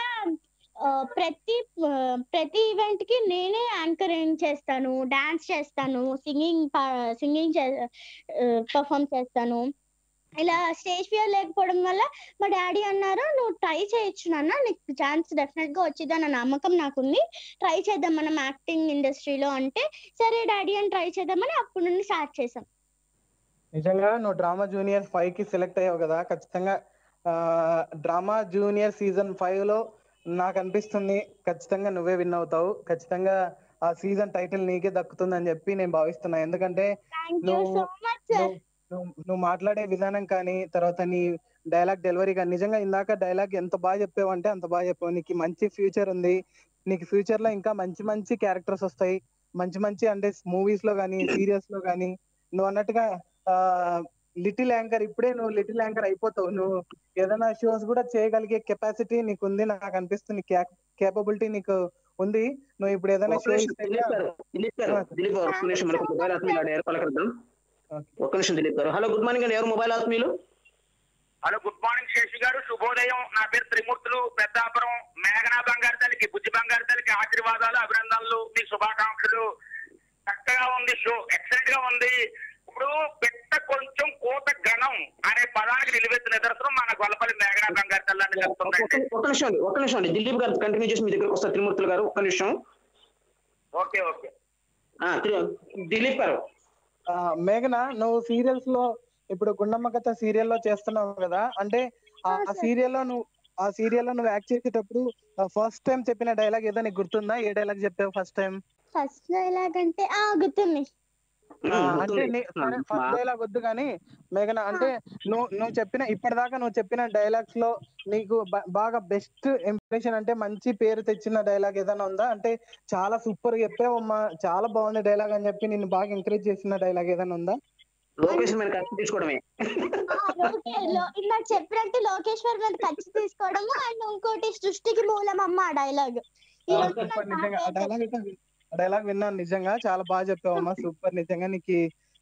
ప్రతి ఈవెంట్ కి నేనే యాంకరింగ్ చేస్తాను, డాన్స్ చేస్తాను, సింగింగ్ పర్ఫార్మ్ చేస్తాను. ఇలా స్టేజ్ ఫియర్ లేకపోవడం వల్ల మా డాడీ అన్నారు, నువ్వు ట్రై చేయొచ్చు నాన్న, నీకు ఛాన్స్ డెఫినెట్ గా వచ్చిందన్న నమ్మకం నాకుంది, ట్రై చేద్దాం మనం యాక్టింగ్ ఇండస్ట్రీలో అంటే, సరే డాడీ అని ట్రై చేద్దామని అప్పటి నుండి స్టార్ట్ చేసాం. నిజంగా నువ్వు డ్రామా జూనియర్ 5 కి సెలెక్ట్ అయ్యావు కదా. ఖచ్చితంగా డ్రామా జూనియర్ సీజన్ 5 లో నాకు అనిపిస్తుంది ఖచ్చితంగా నువ్వే విన్ అవుతావు. ఖచ్చితంగా ఆ సీజన్ టైటిల్ నీకే దక్కుతుందని చెప్పి నేను భావిస్తున్నా. ఎందుకంటే నువ్వు మాట్లాడే విధానం కానీ, తర్వాత నీ డైలాగ్ డెలివరీ కానీ, నిజంగా ఇందాక డైలాగ్ ఎంత బాగా చెప్పావు అంటే అంత బాగా చెప్పావు. నీకు మంచి ఫ్యూచర్ ఉంది. నీకు ఫ్యూచర్ లో ఇంకా మంచి మంచి క్యారెక్టర్స్ వస్తాయి. మంచి అంటే మూవీస్ లో కానీ, సీరియల్స్ లో కానీ. నువ్వు అన్నట్టుగా లిటిల్ యాంకర్, ఇప్పుడే నువ్వు లిటిల్ యాంకర్ అయిపోతావు. నువ్వు ఏదైనా షోస్ కూడా చేయగలిగే కెపాసిటీ నీకు ఉంది. నాకు అనిపిస్తుంది కేపబిలిటీ నీకు ఉంది. నువ్వు ఇప్పుడు ఏదైనా షో ఒక్క నిమిషం దిలీప్ గారు. హలో, గుడ్ మార్నింగ్ అండి. ఎవరు మొబైల్ ఆత్మీయులు? హలో, గుడ్ మార్నింగ్ శేషి గారు, శుభోదయం. నా పేరు త్రిమూర్తులు, పెద్దాపురం. మేఘనా బంగారు తల్లికి, బుజ్జి బంగారు తల్లికి ఆశీర్వాదాలు, అభినందనలు, మీ శుభాకాంక్షలు. చక్కగా ఉంది షో, ఎక్సలెంట్ గా ఉంది. ఇప్పుడు పెట్ట కొంచెం కోత ఘనం అనే పదానికి నిలువెత్తు నిదర్శనం మన గొల్లపల్లి మేఘనా బంగారు తల్లి అని చెప్తుందండి. ఒక్క నిమిషం అండి దిలీప్ గారు కంటిన్యూ చేసి మీ దగ్గరకు వస్తారు. త్రిమూర్తులు గారు ఒక్క నిమిషం. ఓకే దిలీప్ గారు. మేఘన, నువ్వు సీరియల్స్ లో ఇప్పుడు గుండమ్మ కథ సీరియల్లో చేస్తున్నావు కదా. అంటే ఆ సీరియల్లో నువ్వు యాక్ట్ చేసేటప్పుడు ఫస్ట్ టైం చెప్పిన డైలాగ్ ఏదో నీకు గుర్తుందా? ఏ డైలాగ్ చెప్పావు ఫస్ట్ టైం? ఫస్ట్ డైలాగ్ అంటే గుర్తుంది. అంటే ఫస్ట్ డైలాగ్ వద్దు కానీ మేఘన, అంటే నువ్వు చెప్పిన ఇప్పటిదాకా నువ్వు చెప్పిన డైలాగ్స్ లో నీకు బాగా బెస్ట్ ఇంప్రెషన్ అంటే మంచి పేరు తెచ్చిన డైలాగ్ ఏదైనా ఉందా? అంటే చాలా సూపర్ చెప్పావమ్మా, చాలా బాగుంది డైలాగ్ అని చెప్పి నిన్ను బాగా ఎంకరేజ్ చేసిన డైలాగ్ ఏదైనా ఉందా? తీసుకోవడమే ఇందాక చెప్పినట్టు లోకేశ్వర్ మీద ఖర్చు తీసుకోవడము, అండ్ ఇంకోటి సృష్టికి మూలం అమ్మ డైలాగ్. డైలాగ్ విన్నాను, నిజంగా చాలా బాగా చెప్పావమ్మా, సూపర్. నిజంగా నీకు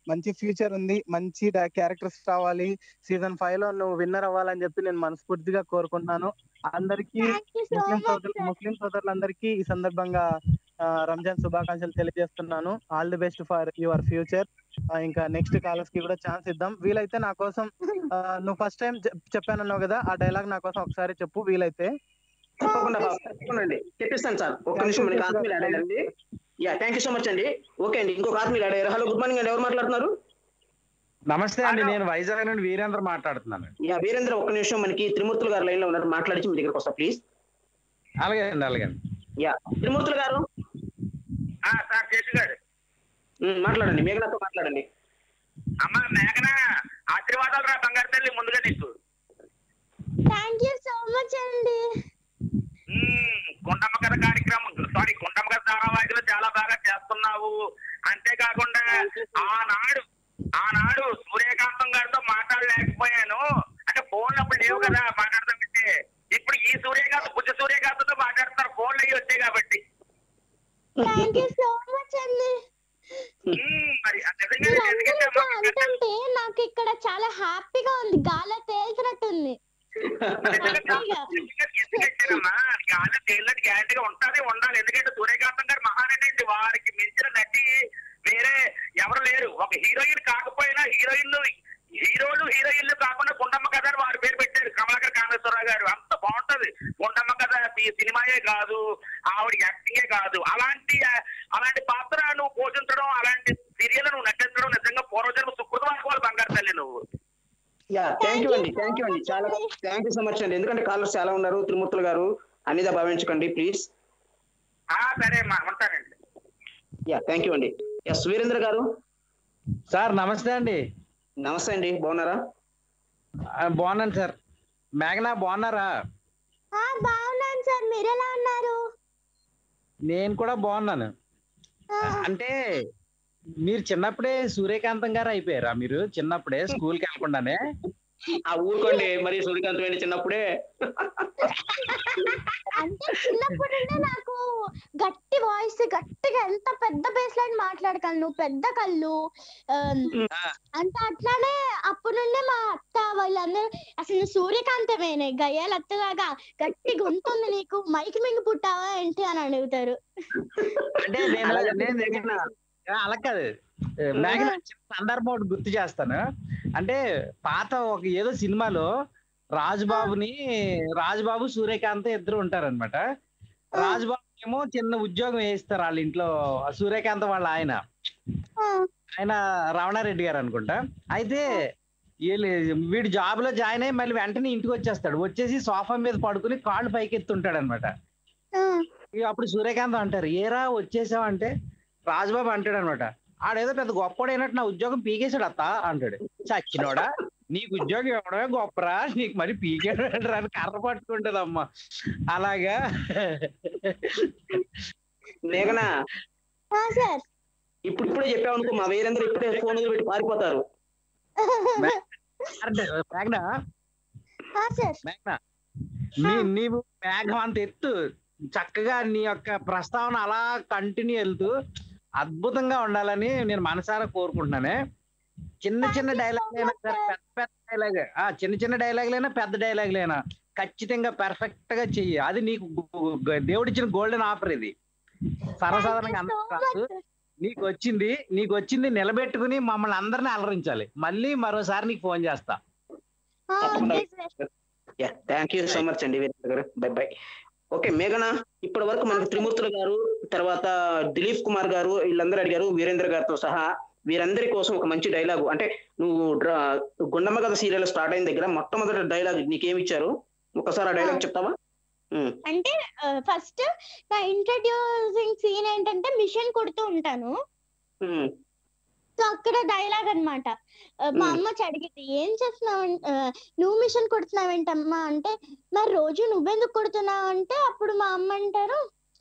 మంచి ఫ్యూచర్ ఉంది, మంచి క్యారెక్టర్స్ రావాలి, సీజన్ 5 లో నువ్వు విన్నర్ అవ్వాలని చెప్పి నేను మనస్ఫూర్తిగా కోరుకుంటున్నాను. అందరికీ ముస్లిం సోదరులందరికీ ఈ సందర్భంగా రంజాన్ శుభాకాంక్షలు తెలియజేస్తున్నాను. All the best for your future. ఇంకా నెక్స్ట్ కాలర్స్ కి కూడా ఛాన్స్ ఇద్దాం. వీలైతే నా కోసం నువ్వు ఫస్ట్ టైం చెప్పానన్నావు కదా, ఆ డైలాగ్ నా కోసం ఒకసారి చెప్పు వీలైతే. తప్పకుండా చెప్పిస్తాను సార్. ఒక్క నిమిషం మనకి ఆత్మీయులు యాడ్ అయ్యారండి. థ్యాంక్ యూ సో మచ్ అండి. ఓకే అండి, ఇంకొక ఆత్మీయులు యాడ్ అయ్యారు. హలో, గుడ్ మార్నింగ్ అండి. ఎవరు మాట్లాడుతున్నారు? నమస్తే అండి, నేను వైజాగ్ నుండి వీరేంద్ర మాట్లాడుతున్నాను. వీరేంద్ర, ఒక్క నిమిషం, మనకి త్రిమూర్తులు గారు లైన్ లో ఉన్నారు, మాట్లాడించి మీ దగ్గరకు వస్తా ప్లీజ్. అలాగే అండి, అలాగే. త్రిమూర్తులు గారు సార్ శేషు గారు మాట్లాడండి. మేఘనాతో మాట్లాడండి. అమ్మ మేఘన, ఆశీర్వాదాలు రా బంగారు తల్లి ముందుగా నీకు. థ్యాంక్ యూ సో మచ్ అండి. గుండమ్మ కథ కార్యక్రమం, గుండమ్మ కథ ధారావాహికలో చాలా బాగా చేస్తున్నావు. అంతేకాకుండా ఆనాడు సూర్యకాంతం గారితో మాట్లాడలేకపోయాను, అంటే ఫోన్లు అప్పుడు లేవు కదా మాట్లాడతామంటే. ఇప్పుడు ఈ బుద్ధ సూర్యకాంతంతో మాట్లాడుతున్నారు, ఫోన్లు అయ్యి వచ్చాయి కాబట్టి. థ్యాంక్ యూ సో మచ్ అండి. మరి అంటే నాకు ఇక్కడ చాలా హ్యాపీగా ఉంది, గాలి తేల్చినట్టుంది. ఎందుకంటేనమ్మా గాలి తేలినట్టు గ్యారంటీగా ఉండాలి. ఎందుకంటే సూర్యకాంతం గారు మహానటి అండి, వారికి మించిన నటి వేరే ఎవరు లేరు. ఒక హీరోయిన్ కాకపోయినా హీరోలు హీరోయిన్లు కాకుండా గుండమ్మ కథ అని వారి పేరు పెట్టారు కమలాకర్ కామేశ్వరరావు గారు. అంత బాగుంటది గుండమ్మ కథ. సినిమాయే కాదు, ఆవిడ యాక్టింగే కాదు, అలాంటి పాత్ర నువ్వు పోషించడం, అలాంటి సీరియల్ నువ్వు నటించడం నిజంగా పూర్వజన్మ సుకృతం అనుకోవాలి బంగారు తల్లి నువ్వు. థ్యాంక్ యూ అండి. చాలా థ్యాంక్ యూ సో మచ్ అండి. ఎందుకంటే కాలర్స్ చాలా ఉన్నారు. త్రిమూర్తులు గారు అన్నిదా భావించకండి ప్లీజ్. సరే అమ్మా, ఉంటానండి. థ్యాంక్ యూ అండి. వీరేంద్ర గారు సార్ నమస్తే అండి. నమస్తే అండి, బాగున్నారా? బాగున్నాను సార్. మేఘనా బాగున్నారా? బాగున్నాను సార్, మీరు ఎలా ఉన్నారు? నేను కూడా బాగున్నాను. అంటే మీరు చిన్నప్పుడే సూర్యకాంతం గారు అయిపోయారా? మీరు చిన్నప్పుడే స్కూల్కి వెళ్ళకుండానే? ఊరుకోండి, మరి సూర్యకాంతం చిన్నప్పుడే. అంటే చిన్నప్పుడు నాకు గట్టి వాయిస్, గట్టిగా ఎంత పెద్ద బేస్ లైన్ మాట్లాడగలను, పెద్ద కళ్ళు అంటే అట్లానే అప్పటి నుండే మా అత్త వాళ్ళందరూ అసలు సూర్యకాంతమేనే గయ్యాల అత్తలాగా గట్టి గొంతుంది నీకు, మైకి మింగి పుట్టావా ఏంటి అని అడుగుతారు. అంటే అలా కాదు మేఘన, చిన్న సందర్భం ఒకటి గుర్తు చేస్తాను. అంటే పాత ఒక ఏదో సినిమాలో రాజుబాబు సూర్యకాంత్ ఇద్దరు ఉంటారనమాట. రాజుబాబు ఏమో చిన్న ఉద్యోగం వేయిస్తారు వాళ్ళ ఇంట్లో, సూర్యకాంత్ వాళ్ళ ఆయన రమణారెడ్డి గారు అనుకుంటా. అయితే వీడు జాబ్ లో జాయిన్ అయ్యి మళ్ళీ వెంటనే ఇంటికి వచ్చేస్తాడు. వచ్చేసి సోఫా మీద పడుకుని కాళ్ళు పైకి ఎత్తుంటాడు అనమాట. అప్పుడు సూర్యకాంత్ అంటారు, ఏరా వచ్చేసావు అంటే రాజుబాబు అంటాడు అనమాట, ఆడేదో పెద్ద గొప్పడైనట్టు నా ఉద్యోగం పీకేశాడు అత్త అంటాడు. చచ్చినోడా, నీకు ఉద్యోగం ఇవ్వడమే గొప్పరా, నీకు మరి పీకేడు అని కర్ర పట్టుకుంటదమ్మా. అలాగా మేఘనా, ఇప్పుడే చెప్పావు అనుకో, మా వీరేంద్ర ఇప్పుడే ఫోన్ పెట్టి పారిపోతారు. నీవు మేఘం అంత ఎత్తు, చక్కగా నీ యొక్క ప్రస్తావన అలా కంటిన్యూ వెళ్తూ అద్భుతంగా ఉండాలని నేను మనసారా కోరుకుంటున్నానే. చిన్న డైలాగ్లైనా సరే, పెద్ద డైలాగ్, చిన్న డైలాగ్లైనా పెద్ద డైలాగ్లైనా ఖచ్చితంగా పర్ఫెక్ట్ గా చెయ్యి. అది నీకు దేవుడిచ్చిన గోల్డెన్ ఆఫర్. ఇది సర్వసాధారణంగా అందరూ కాదు, నీకు వచ్చింది నిలబెట్టుకుని మమ్మల్ని అందరినీ అలరించాలి. మళ్ళీ మరోసారి నీకు ఫోన్ చేస్తా. థ్యాంక్ యూ సో మచ్ అండి వీరేంద్ర గారు. By by. ఓకే మేఘనా, ఇప్పటి వరకు మనకు త్రిమూర్తులు గారు, తర్వాత దిలీప్ కుమార్ గారు వీళ్ళందరూ అడిగారు, వీరేంద్ర గారితో సహా. వీరందరి కోసం ఒక మంచి డైలాగు, అంటే నువ్వు గుండమ్మ కథ సీరియల్ స్టార్ట్ అయిన దగ్గర మొట్టమొదటి డైలాగ్ నీకేమిచ్చారు, ఒకసారి ఆ డైలాగ్ చెప్తావా? అంటే ఫస్ట్ నా ఇంట్రడ్యూసింగ్ సీన్ ఏంటంటే మిషన్ కొడుతూ ఉంటాను. సో అక్కడ డైలాగ్ అన్నమాట. మా అమ్మ అడిగింది, ఏం చేస్తున్నావు, నువ్వు మిషన్ కొడుతున్నావేంటమ్మా అంటే, మరి రోజు నువ్వెందుకు కొడుతున్నావు అంటే, అప్పుడు మా అమ్మ అంటారు,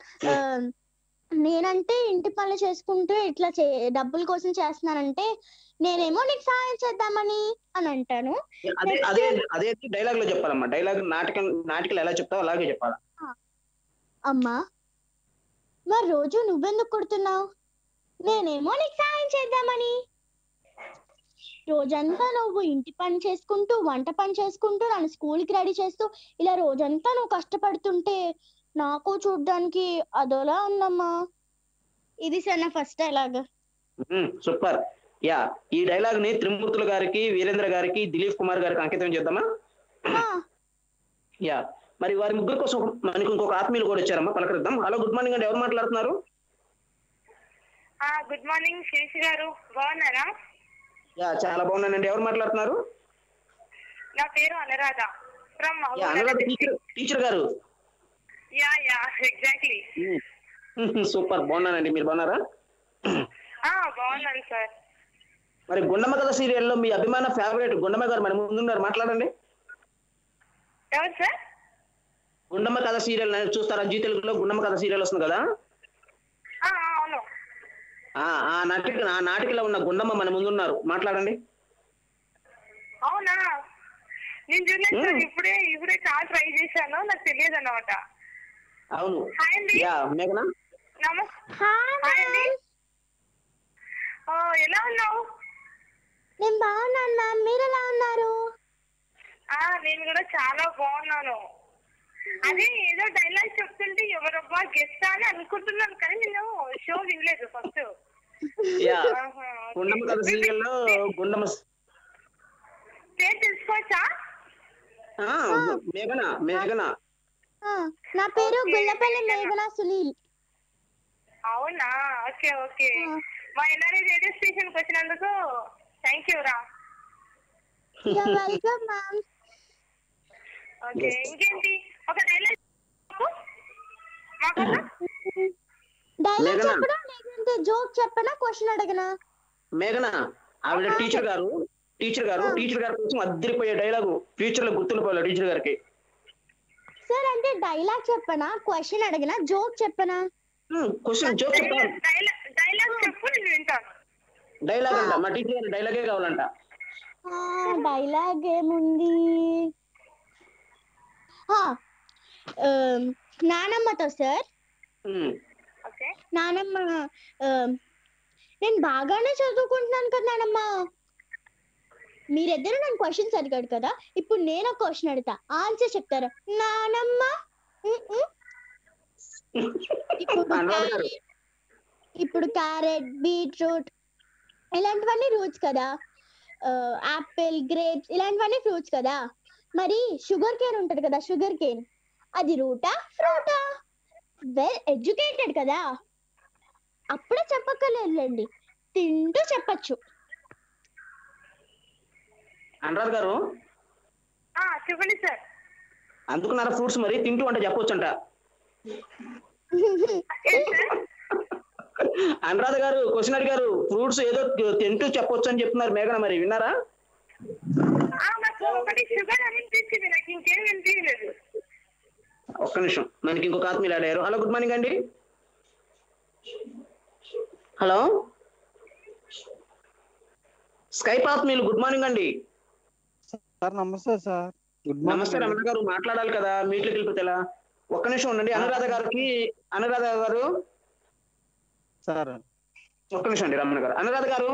నేనంటే ఇంటి పనులు చేసుకుంటూ ఇట్లా డబ్బుల కోసం చేస్తున్నానంటే, నేనేమో నీకు సహాయం చేద్దామని అని అంటాను. అదే డైలాగ్ లో చెప్పాలమ్మా. డైలాగ్ నాటికలు ఎలా చెప్తావు అలాగే చెప్పాలా. అమ్మా, మరి రోజు నువ్వెందుకు కొడుతున్నావు, నేనేమో నీకు సహాయం చేద్దామని. రోజంతా నువ్వు ఇంటి పని చేసుకుంటూ వంట పని చేసుకుంటూ నన్ను స్కూల్కి రెడీ చేస్తూ ఇలా రోజంతా నువ్వు కష్టపడుతుంటే నాకు చూడ్డానికి అదోలా ఉందమ్మా. ఇది సార్ నా ఫస్ట్ డైలాగ్. సూపర్. యా, ఈ డైలాగ్ ని త్రిమూర్తులు గారికి, వీరేంద్ర గారికి, దిలీప్ కుమార్ గారికి అంకితం చేద్దామా? యా, మరి వారి ముగ్గురు కోసం మనకి ఇంకొక ఆత్మీయులు కూడా వచ్చారమ్మా, పలకరిద్దాం. హలో, గుడ్ మార్నింగ్ అండి. ఎవరు మాట్లాడుతున్నారు? గుడ్ మార్నింగ్ శేషి గారు, బాగున్నారా? యా, చాలా బాగున్నానండి. ఎవరు మాట్లాడుతున్నారు? నా పేరు అనురాధ ఫ్రమ్ అనురాధ టీచర్ గారు. Yeah yeah exactly. సూపర్, బాగున్నానండి. మీరు బాగున్నారా? బాగున్నాను సార్. మరి గుండమ్మ కథ సీరియల్లో మీ అభిమాన ఫేవరెట్ గుండమ్మ గారు మన ముందున్నారు, మాట్లాడండి. ఎవరు సార్? గుండమ్మ కథ సీరియల్ చూస్తారా? జీ తెలుగులో గుండమ్మ కథ సీరియల్ వస్తుంది కదా, అవును. ఆ నాటికలో ఉన్న గుండమ్మ మన ముందున్నారు, మాట్లాడండి. అవునా, నేను చూడలేదు సార్. ఇప్పుడే కాల్ ట్రై చేశాను, నాకు తెలియదు అన్నమాట. అవును. హాయ్ అండి. మేఘనా, హాయ్ అండి. ఎలా ఉన్నావు? నేను బాగున్నాను మ్యామ్, మీరు ఎలా ఉన్నారు? నేను కూడా చాలా బాగున్నాను. అదే ఏదో డైలాగ్ చెప్తుంటే ఎవరబ్బా గెస్ట్ అని అనుకుంటున్నాను, కానీ నేను షో వినలేదు ఫస్ట్. గుండమ్మ కథ సీరియల్లో గుండమ్మ పేరు తెలుసుకోవచ్చా? మేఘనా. నా పేరు గుల్లపల్లి మేఘనా సునీల్. అవునా, ఓకే ఓకే. మా ఎన్ఆర్ఐ రేడియో స్టేషన్ కి వచ్చినందుకు థ్యాంక్ యూ రా. Welcome ma'am. ఓకే, ఇంకేంటి? ఒక డైలాగ్ చెప్పనా లేదంటే జోక్ చెప్పనా, క్వశ్చన్ అడగనా? మేఘనా, ఆవిడ టీచర్ గారు కోసం అద్దరిపోయే డైలాగు ఫ్యూచర్ లో గుర్తుండిపోవాలి టీచర్ గారికి. సార్ అంటే డైలాగ్ చెప్పనా, క్వశ్చన్ అడగనా, జోక్ చెప్పనా? క్వశ్చన్ జోక్ చెప్పాలి. డైలాగ్ చెప్పు, నేను వింటాను. డైలాగ్ అంట, మా టీచర్ గారి డైలాగే కావాలంట. డైలాగ్ ఏముంది? నానమ్మతో సార్. నానమ్మ, నేను బాగానే చదువుకుంటున్నాను కదా నానమ్మ. మీరిద్దరు నన్ను క్వశ్చన్స్ అడిగాడు కదా, ఇప్పుడు నేను ఒక క్వశ్చన్ అడుగుతా, ఆన్సర్ చెప్తారా నానమ్మ? ఇప్పుడు క్యారెట్, బీట్రూట్ ఇలాంటివన్నీ రూట్స్ కదా, యాపిల్, గ్రేప్స్ ఇలాంటివన్నీ ఫ్రూట్స్ కదా. మరి షుగర్ కేన్ ఉంటది కదా, షుగర్ కేన్ అది రూటా ఫ్రూటా? వెల్ ఎడ్యుకేటెడ్ కదా, అప్పుడే చెప్పక్కర్లేదులేండి, తింటూ చెప్పచ్చు. అనురాధ గారు చెప్పండి సార్. అందుకున్నారా ఫ్రూట్స్ మరి తింటూ అంటే చెప్పొచ్చంట. అనురాధ గారు క్వశ్చన్ అడిగారు, ఫ్రూట్స్ ఏదో తింటూ చెప్పొచ్చు అని చెప్తున్నారు. మేఘన మరి విన్నారా? ఒక్క నిమిషం, మనకి ఇంకొక ఆత్మీయులు అడిగారు. హలో, గుడ్ మార్నింగ్ అండి. హలో, స్కైప్ ఆత్మీయులు గుడ్ మార్నింగ్ అండి. సార్ నమస్తే సార్. నమస్తే రమణ గారు, మాట్లాడాలి కదా, మీట్లోకి వెళ్ళిపోతే ఎలా? ఒక్క నిమిషం ఉండండి. అనురాధ గారు సార్ ఒక్క నిమిషం అండి. రమణ గారు, అనురాధ గారు,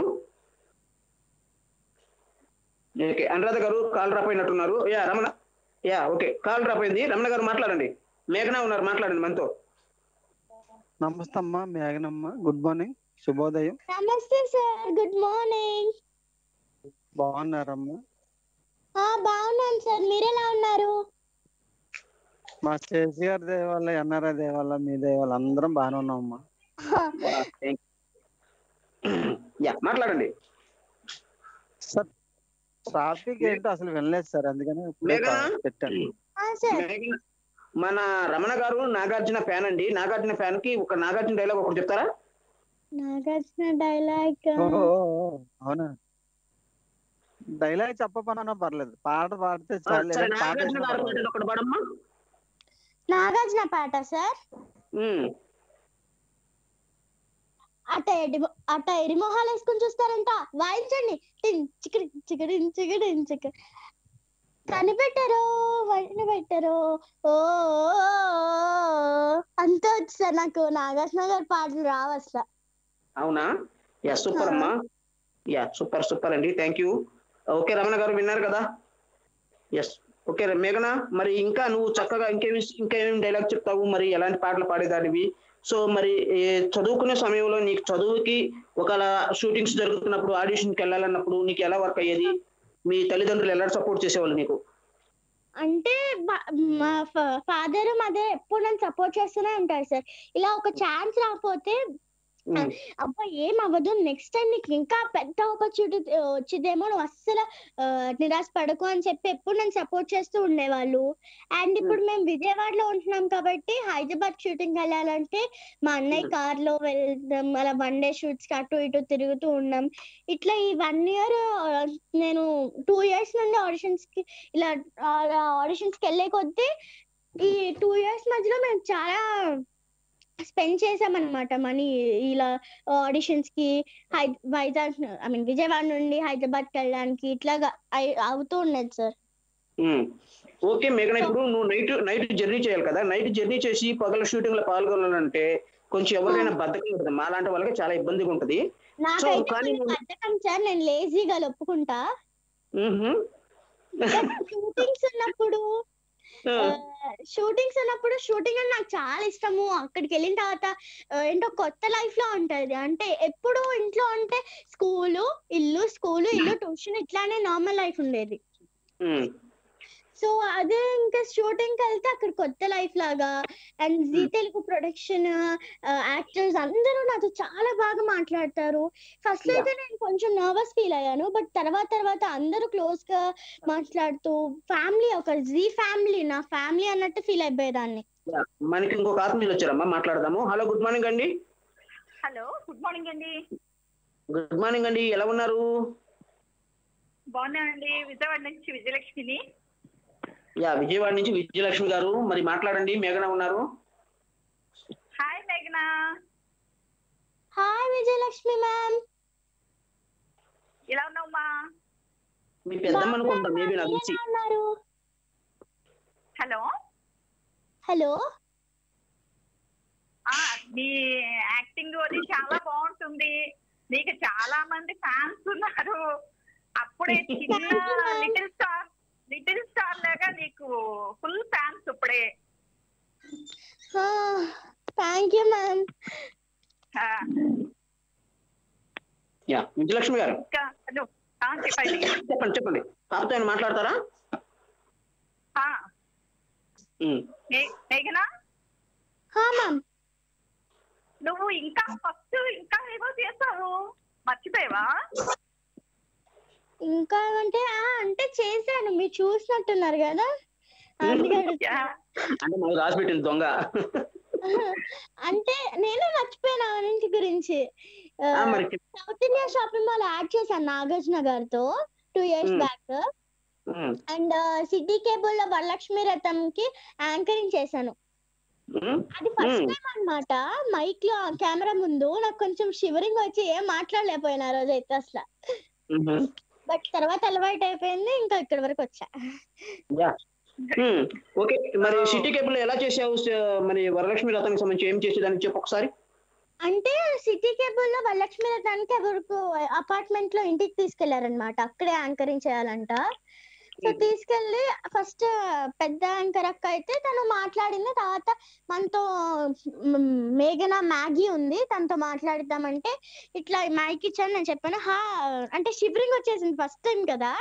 ఓకే అనురాధ గారు కాల్ డ్రాప్ అయినట్టున్నారు. రమణ, ఓకే కాల్ డ్రాప్ అయింది. రమణ గారు మాట్లాడండి. మేఘనా ఉన్నారు, మాట్లాడండి మనతో. నమస్తే అమ్మా మేఘనమ్మ, గుడ్ మార్నింగ్, శుభోదయం. నమస్తే సార్, గుడ్ మార్నింగ్. బాగున్నారమ్మా? బాగున్నాను సార్, మీరు ఎలా ఉన్నారు? మా శేషి గారి దయ వల్ల, ఎన్ఆర్ఐ దయ వల్ల, మీ దయ వల్ల అందరం బాగానే ఉన్నామమ్మా. మాట్లాడండి సార్. ట్రాఫిక్ ఏంటో అసలు వినలేదు సార్, అందుకని పెట్టాను. మన రమణ గారు నాగార్జున ఫ్యాన్ అండి. నాగార్జున ఫ్యాన్ కి ఒక నాగార్జున డైలాగ్ ఒకటి చెప్తారా? నాగార్జున డైలాగ్? అవునా, డైలాగ్ చెప్పపన్నా పర్లేదు, పాట పాడితే చాలు. నాగార్జున పాట సార్? అట్ట ఎరిమొహాలు వేసుకుని చూస్తారంట, వాయించండి. కనిపెట్టారో వడిని పెట్టారో ఓ అంత వచ్చు సార్. నాకు నాగార్జున గారి పాటలు రావు అసలు. అవునా? సూపర్ అమ్మా. యా సూపర్ సూపర్ అండి, థ్యాంక్ యూ. ఓకే రమణ గారు విన్నారు కదా? ఎస్. ఓకే మేఘన, మరి ఇంకా నువ్వు చక్కగా ఇంకేమేమి డైలాగ్ చెప్తావు, మరి ఎలాంటి పాటలు పాడేదానివి? సో మరి చదువుకునే సమయంలో నీకు చదువుకి ఒకవేళ షూటింగ్స్ జరుగుతున్నప్పుడు ఆడిషన్కి వెళ్ళాలన్నప్పుడు నీకు ఎలా వర్క్ అయ్యేది? మీ తల్లిదండ్రులు ఎలా సపోర్ట్ చేసేవాళ్ళు నీకు? అంటే మా ఫాదర్ మదర్ ఎప్పుడు నన్ను సపోర్ట్ చేస్తూనే ఉంటారు సార్. ఇలా ఒక ఛాన్స్ రాకపోతే అబ్బా ఏం అవ్వదు, నెక్స్ట్ టైం నీకు ఇంకా పెద్ద ఆపర్చునిటీ వచ్చిందేమో, నువ్వు అస్సలు నిరాశ పడకు అని చెప్పి ఎప్పుడు నన్ను సపోర్ట్ చేస్తూ ఉండేవాళ్ళు. అండ్ ఇప్పుడు మేము విజయవాడలో ఉంటున్నాం కాబట్టి హైదరాబాద్ షూటింగ్ వెళ్ళాలంటే మా అన్నయ్య కార్ లో వెళ్దాం, అలా 1 డే షూట్స్ కి అటు ఇటు తిరుగుతూ ఉన్నాం. ఇట్లా ఈ 1 year నేను 2 years నుండి ఆడిషన్స్ కి ఇలా ఆడిషన్స్ కి వెళ్ళే కొద్దీ ఈ 2 years మధ్యలో మేము చాలా స్పెండ్ చేసామన్నమాట మనీ. ఇలా ఆడిషన్స్ కి వైజాగ్ విజయవాడ నుండి హైదరాబాద్ కి వెళ్ళడానికి ఇట్లాగా అవుతూ ఉండేది సార్. ఓకే మేఘన, ఇప్పుడు నువ్వు నైట్ జర్నీ చేయాలి కదా, నైట్ జర్నీ చేసి పగల షూటింగ్ లో పాల్గొనాలంటే కొంచెం ఎవరికైనా బద్ధకం ఉంటుంది, మా లాంటి వాళ్ళకి చాలా ఇబ్బందిగా ఉంటది. నాకైతే బద్ధకం సార్, నేను లేజీగా ఒప్పుకుంటా. షూటింగ్స్ ఉన్నప్పుడు షూటింగ్ అంటే నాకు చాలా ఇష్టము. అక్కడికి వెళ్ళిన తర్వాత ఏంటో కొత్త లైఫ్ లో ఉంటది. అంటే ఎప్పుడు ఇంట్లో అంటే స్కూలు ఇల్లు ట్యూషన్ ఇట్లానే నార్మల్ లైఫ్ ఉండేది. సో అదే ఇంకా షూటింగ్ కి వెళ్తే అక్కడ కొత్త లైఫ్ లాగా. And Zee Telugu production actors అందరూ నాతో చాలా బాగా మాట్లాడతారు. ఫస్ట్ లో అయితే నేను కొంచెం నర్వస్ ఫీల్ అయ్యాను, బట్ తర్వాత అందరూ క్లోజ్ గా మాట్లాడుతూ ఫ్యామిలీ, ఒక జీ ఫ్యామిలీ, నా ఫ్యామిలీ అన్నట్టు ఫీల్ అయిపోయేదాన్ని. మనకి ఇంకొక ఆత్మీయులు వచ్చారమ్మా, మాట్లాడదాము. హలో, గుడ్ మార్నింగ్ అండి. హలో, గుడ్ మార్నింగ్ అండి. గుడ్ మార్నింగ్ అండి, ఎలా ఉన్నారు? బాగున్నానండి. విజయవాడ నుంచి విజయలక్ష్మిని. విజయవాడ నుంచి విజయలక్ష్మి గారు, మరి మాట్లాడండి. మేఘన ఉన్నారు. హాయ్ మేఘన. Hi Vijayalakshmi ma'am. ఎలా ఉన్నావమ్మా? మీ పెద్దమ్మ అనుకుంటా మేబీ నాకు తెలిసి. Hello hello. నీ యాక్టింగ్ అది చాలా బాగుంటుంది. నీకు చాలా మంది ఫ్యాన్స్ ఉన్నారు. అప్పుడే చిన్న లిటిల్ స్టార్ లాగా నీకు ఫుల్ ఫ్యాన్స్ ఇప్పుడే. Thank you ma'am. విజయలక్ష్మి గారు చెప్పండి. చెప్పండి పాపతో ఆయన మాట్లాడతారా? మేఘనా, నువ్వు ఇంకా ఏమో చేస్తావు, మర్చిపోయావా? ఇంకా అంటే చేశాను, మీరు చూసినట్టున్నారు కదా. అంటే రాసి పెట్టింది దొంగ. అంటే నేను మర్చిపోయాను అన్నింటి గురించి. South India shopping mall ad చేశాను నాగార్జున గారితో 2 years back. And city cable లో వరలక్ష్మి రథం కి యాంకరింగ్ చేశాను. అది ఫస్ట్ టైం అన్నమాట. మైక్ లో కెమెరా ముందు నాకు కొంచెం షివరింగ్ వచ్చి ఏం మాట్లాడలేకపోయినా ఆ రోజు అయితే అసలు. బట్ తర్వాత అలవాటు అయిపోయింది, ఇంకా ఇక్కడి వరకు వచ్చా. ఓకే, మరి సిటీ కేబుల్ ఎలా చేసావు? మరి వరలక్ష్మి రథానికి సంబంధించి ఏం చేసేదానికి చెప్పు ఒకసారి. అంటే సిటీ కేబుల్ లో వరలక్ష్మి రథానికి ఎవరికి అపార్ట్మెంట్ లో ఇంటికి తీసుకెళ్లారనమాట, అక్కడే యాంకరింగ్ చేయాలంట. సో తీసుకెళ్లి ఫస్ట్ పెద్ద యాంకర్ అక్క అయితే తను మాట్లాడింది. తర్వాత మనతో మేఘన మ్యాగీ ఉంది, తనతో మాట్లాడిద్దామంటే ఇట్లా మైక్ ఇచ్చాను. నేను చెప్పాను అంటే షివరింగ్ వచ్చేసింది ఫస్ట్ టైం కదా.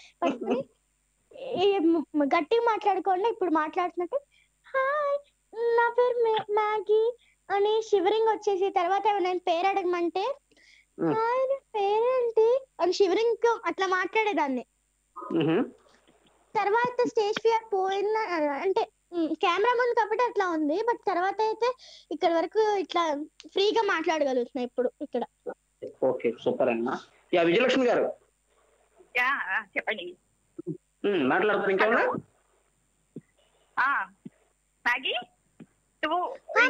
గట్టిగా మాట్లాడుకోండి, ఇప్పుడు మాట్లాడుతున్నట్టు హాయ్ నా పేరు మ్యాగీ అని షివరింగ్ వచ్చేసి తర్వాత నేను పేరు అడగమంటే హాయ్ నీ పేరేంటి అని షివరింగ్ అట్లా మాట్లాడేదాన్ని. తర్వాత స్టేజ్ ఫియర్ పోయింది, అంటే కెమెరా ముందు కాబట్టి అట్లా ఉంది. బట్ తర్వాత అయితే ఇక్కడ వరకు ఇట్లా ఫ్రీగా మాట్లాడగలుగుతున్నా ఇప్పుడు ఇక్కడ. ఓకే సూపర్ అమ్మా. విజయలక్ష్మి గారు చెప్పండి. మాట్లాడతారు ఇంకా మ్యాగీ, నువ్వు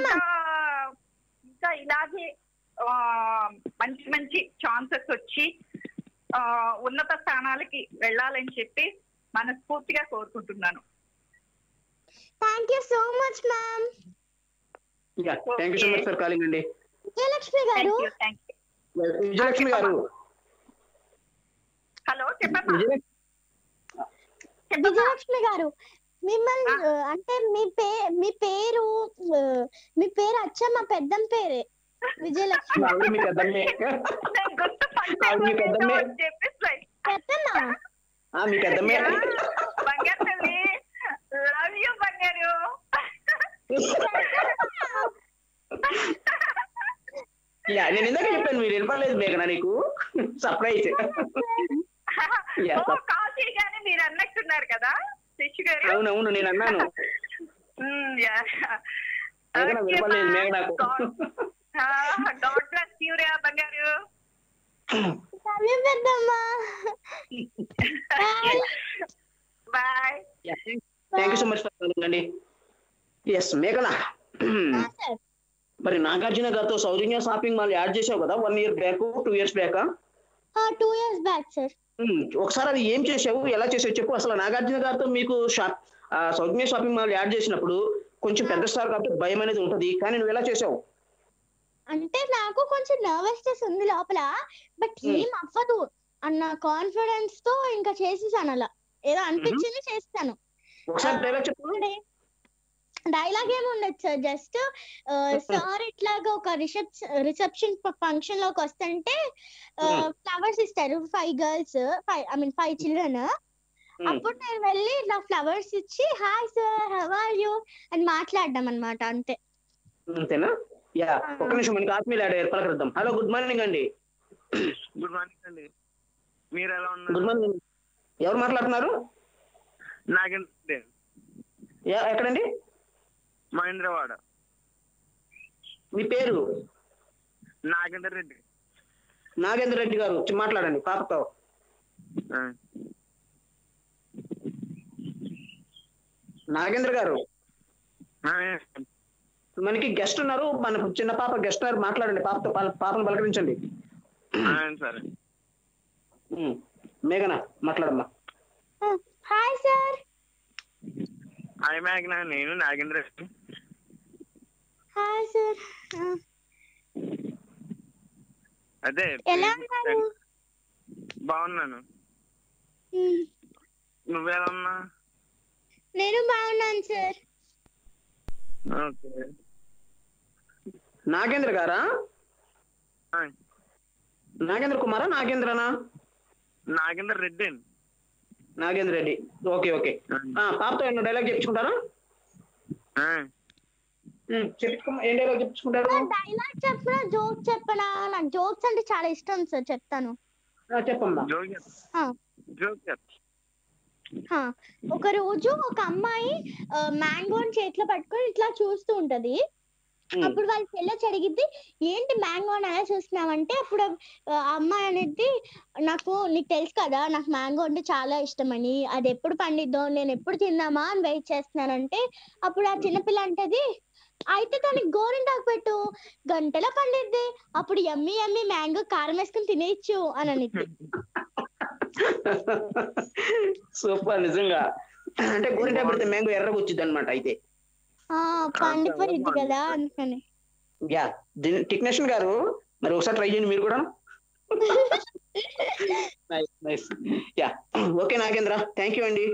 ఇంకా ఇలాగే మంచి మంచి ఛాన్సెస్ వచ్చి ఉన్నత స్థానాలకి వెళ్ళాలని చెప్పి మనస్ఫూర్తిగా కోరుకుంటున్నాను. Thank you so much ma'am. Thank you so much for calling అండి. విజయలక్ష్మి గారు, విజయలక్ష్మి గారు హలో చెప్పమ్మా. విజయలక్ష్మి గారు మిమ్మల్ని అంటే మీ పేరు అచ్చమ్మ పెద్దమ్మ పేరే విజయలక్ష్మి. బంగారు తల్లి, లవ్ యూ బంగారు. నేను ఇందాక చెప్పాను, మీరు వినపడలేదు మేఘనా నీకు సర్ప్రైజ్. కాల్ చేయగానే మీరు అన్నట్టున్నారు కదా శశి గారు. అవునవును నేను అన్నాను. వినపడలేదు మేఘనాకు. గాడ్ బ్లెస్ యూ రా బంగారు. Bye. Thank you so much అండి. ఎస్ మేఘనా, మరి నాగార్జున గారితో సౌజన్య షాపింగ్ మాల్ యాడ్ చేసావు కదా 1 year back 2 years back? 2 years back sir. ఒకసారి అది ఏం చేసావు, ఎలా చేసావు చెప్పు. అసలు నాగార్జున గారితో మీకు సౌజన్య షాపింగ్ మాల్ యాడ్ చేసినప్పుడు కొంచెం పెద్ద స్టార్ కాబట్టి భయం అనేది ఉంటది, కానీ నువ్వు ఎలా చేసావు? అంటే నాకు కొంచెం నర్వస్నెస్ ఉంది లోపల, బట్ ఏం అవ్వదు అన్న కాన్ఫిడెన్స్ తో ఇంకా చేసేసాను. అలా ఏదో అనిపించింది చేస్తాను. డైలాగ్ ఏమి ఉండదు సార్, జస్ట్ సార్ ఇట్లాగా ఒక రిసెప్షన్ ఫంక్షన్ లోకి వస్తుంటే ఫ్లవర్స్ ఇస్తారు 5 girls, 5 children. అప్పుడు నేను వెళ్ళి నా ఫ్లవర్స్ ఇచ్చి hi sir how are you అని మాట్లాడడం అన్నమాట, అంతే. అంతేనా? యా, ఒక నిమిషం మనకి ఆత్మీయులు పలకరిద్దాం. హలో, గుడ్ మార్నింగ్ అండి. గుడ్ మార్నింగ్ అండి, మీరు ఎలా ఉన్నారు? Good morning. ఎవరు మాట్లాడుతున్నారు? నాగేంద్ర. ఎక్కడండి? మహేంద్రవాడ. మీ పేరు? నాగేంద్ర రెడ్డి. నాగేంద్ర రెడ్డి గారు మాట్లాడండి పాపతో. నాగేంద్ర గారు, మనకి గెస్ట్ ఉన్నారు, మన చిన్న పాప గెస్ట్ ఉన్నారు, మాట్లాడండి పాపతో. పాపను పలకరించండి. సరే. మేఘనా మాట్లాడమ్మా. Hi sir. హాయ్ మేఘనా, నేను నాగేంద్ర రెడ్డి. Hi sir. అదే ఎలా ఉన్నారు? బాగున్నాను, నువ్వెలా ఉన్నా? నేను బాగున్నాను సార్. ఓకే. నాగేంద్ర గారా? నాగేంద్ర కుమారా నాగేంద్రనా? నాగేంద్ర రెడ్డి అండి. నాగేంద్ర రెడ్డి. Okay okay. పాపతో ఏమన్నా డైలాగ్ చెప్పించుకుంటారా? ఏం డైలాగ్ చెప్పించుకుంటారు? డైలాగ్ చెప్పనా జోక్ చెప్పనా? నాకు జోక్స్ అంటే చాలా ఇష్టం సార్, చెప్తాను. చెప్పమ్మా. ఒక రోజు ఒక అమ్మాయి మ్యాంగోని చేతిలో పట్టుకొని ఇట్లా చూస్తూ ఉంటది. అప్పుడు వాళ్ళ చెల్లెచ్చి అడిగిద్ది, ఏంటి మ్యాంగోని అలా చూస్తున్నావంటే, అప్పుడు అమ్మాయి అనేది, నీకు తెలుసు కదా నాకు మ్యాంగో అంటే చాలా ఇష్టమని, అది ఎప్పుడు పండిద్దో నేను ఎప్పుడు తిందామా అని వెయిట్ చేస్తున్నానంటే, అప్పుడు ఆ చిన్నపిల్ల అంటది, అయితే దానికి గోరింటాకు పెట్టు, గంటలో పండిద్ది, అప్పుడు యమ్మీ యమ్మీ మ్యాంగో కారం వేసుకుని తినేయచ్చు అని అనిద్ది. సూపర్, నిజంగా. అంటే గోరింటాకు పెడితే మ్యాంగో ఎర్రగా వచ్చింది అనమాట. అయితే పండిపోయింది కదా అందుకని. యా, టెక్నీషియన్ గారు మరి ఒకసారి ట్రై చేయండి మీరు కూడా. Nice. Yeah, okay Nagendra, thank you అండి.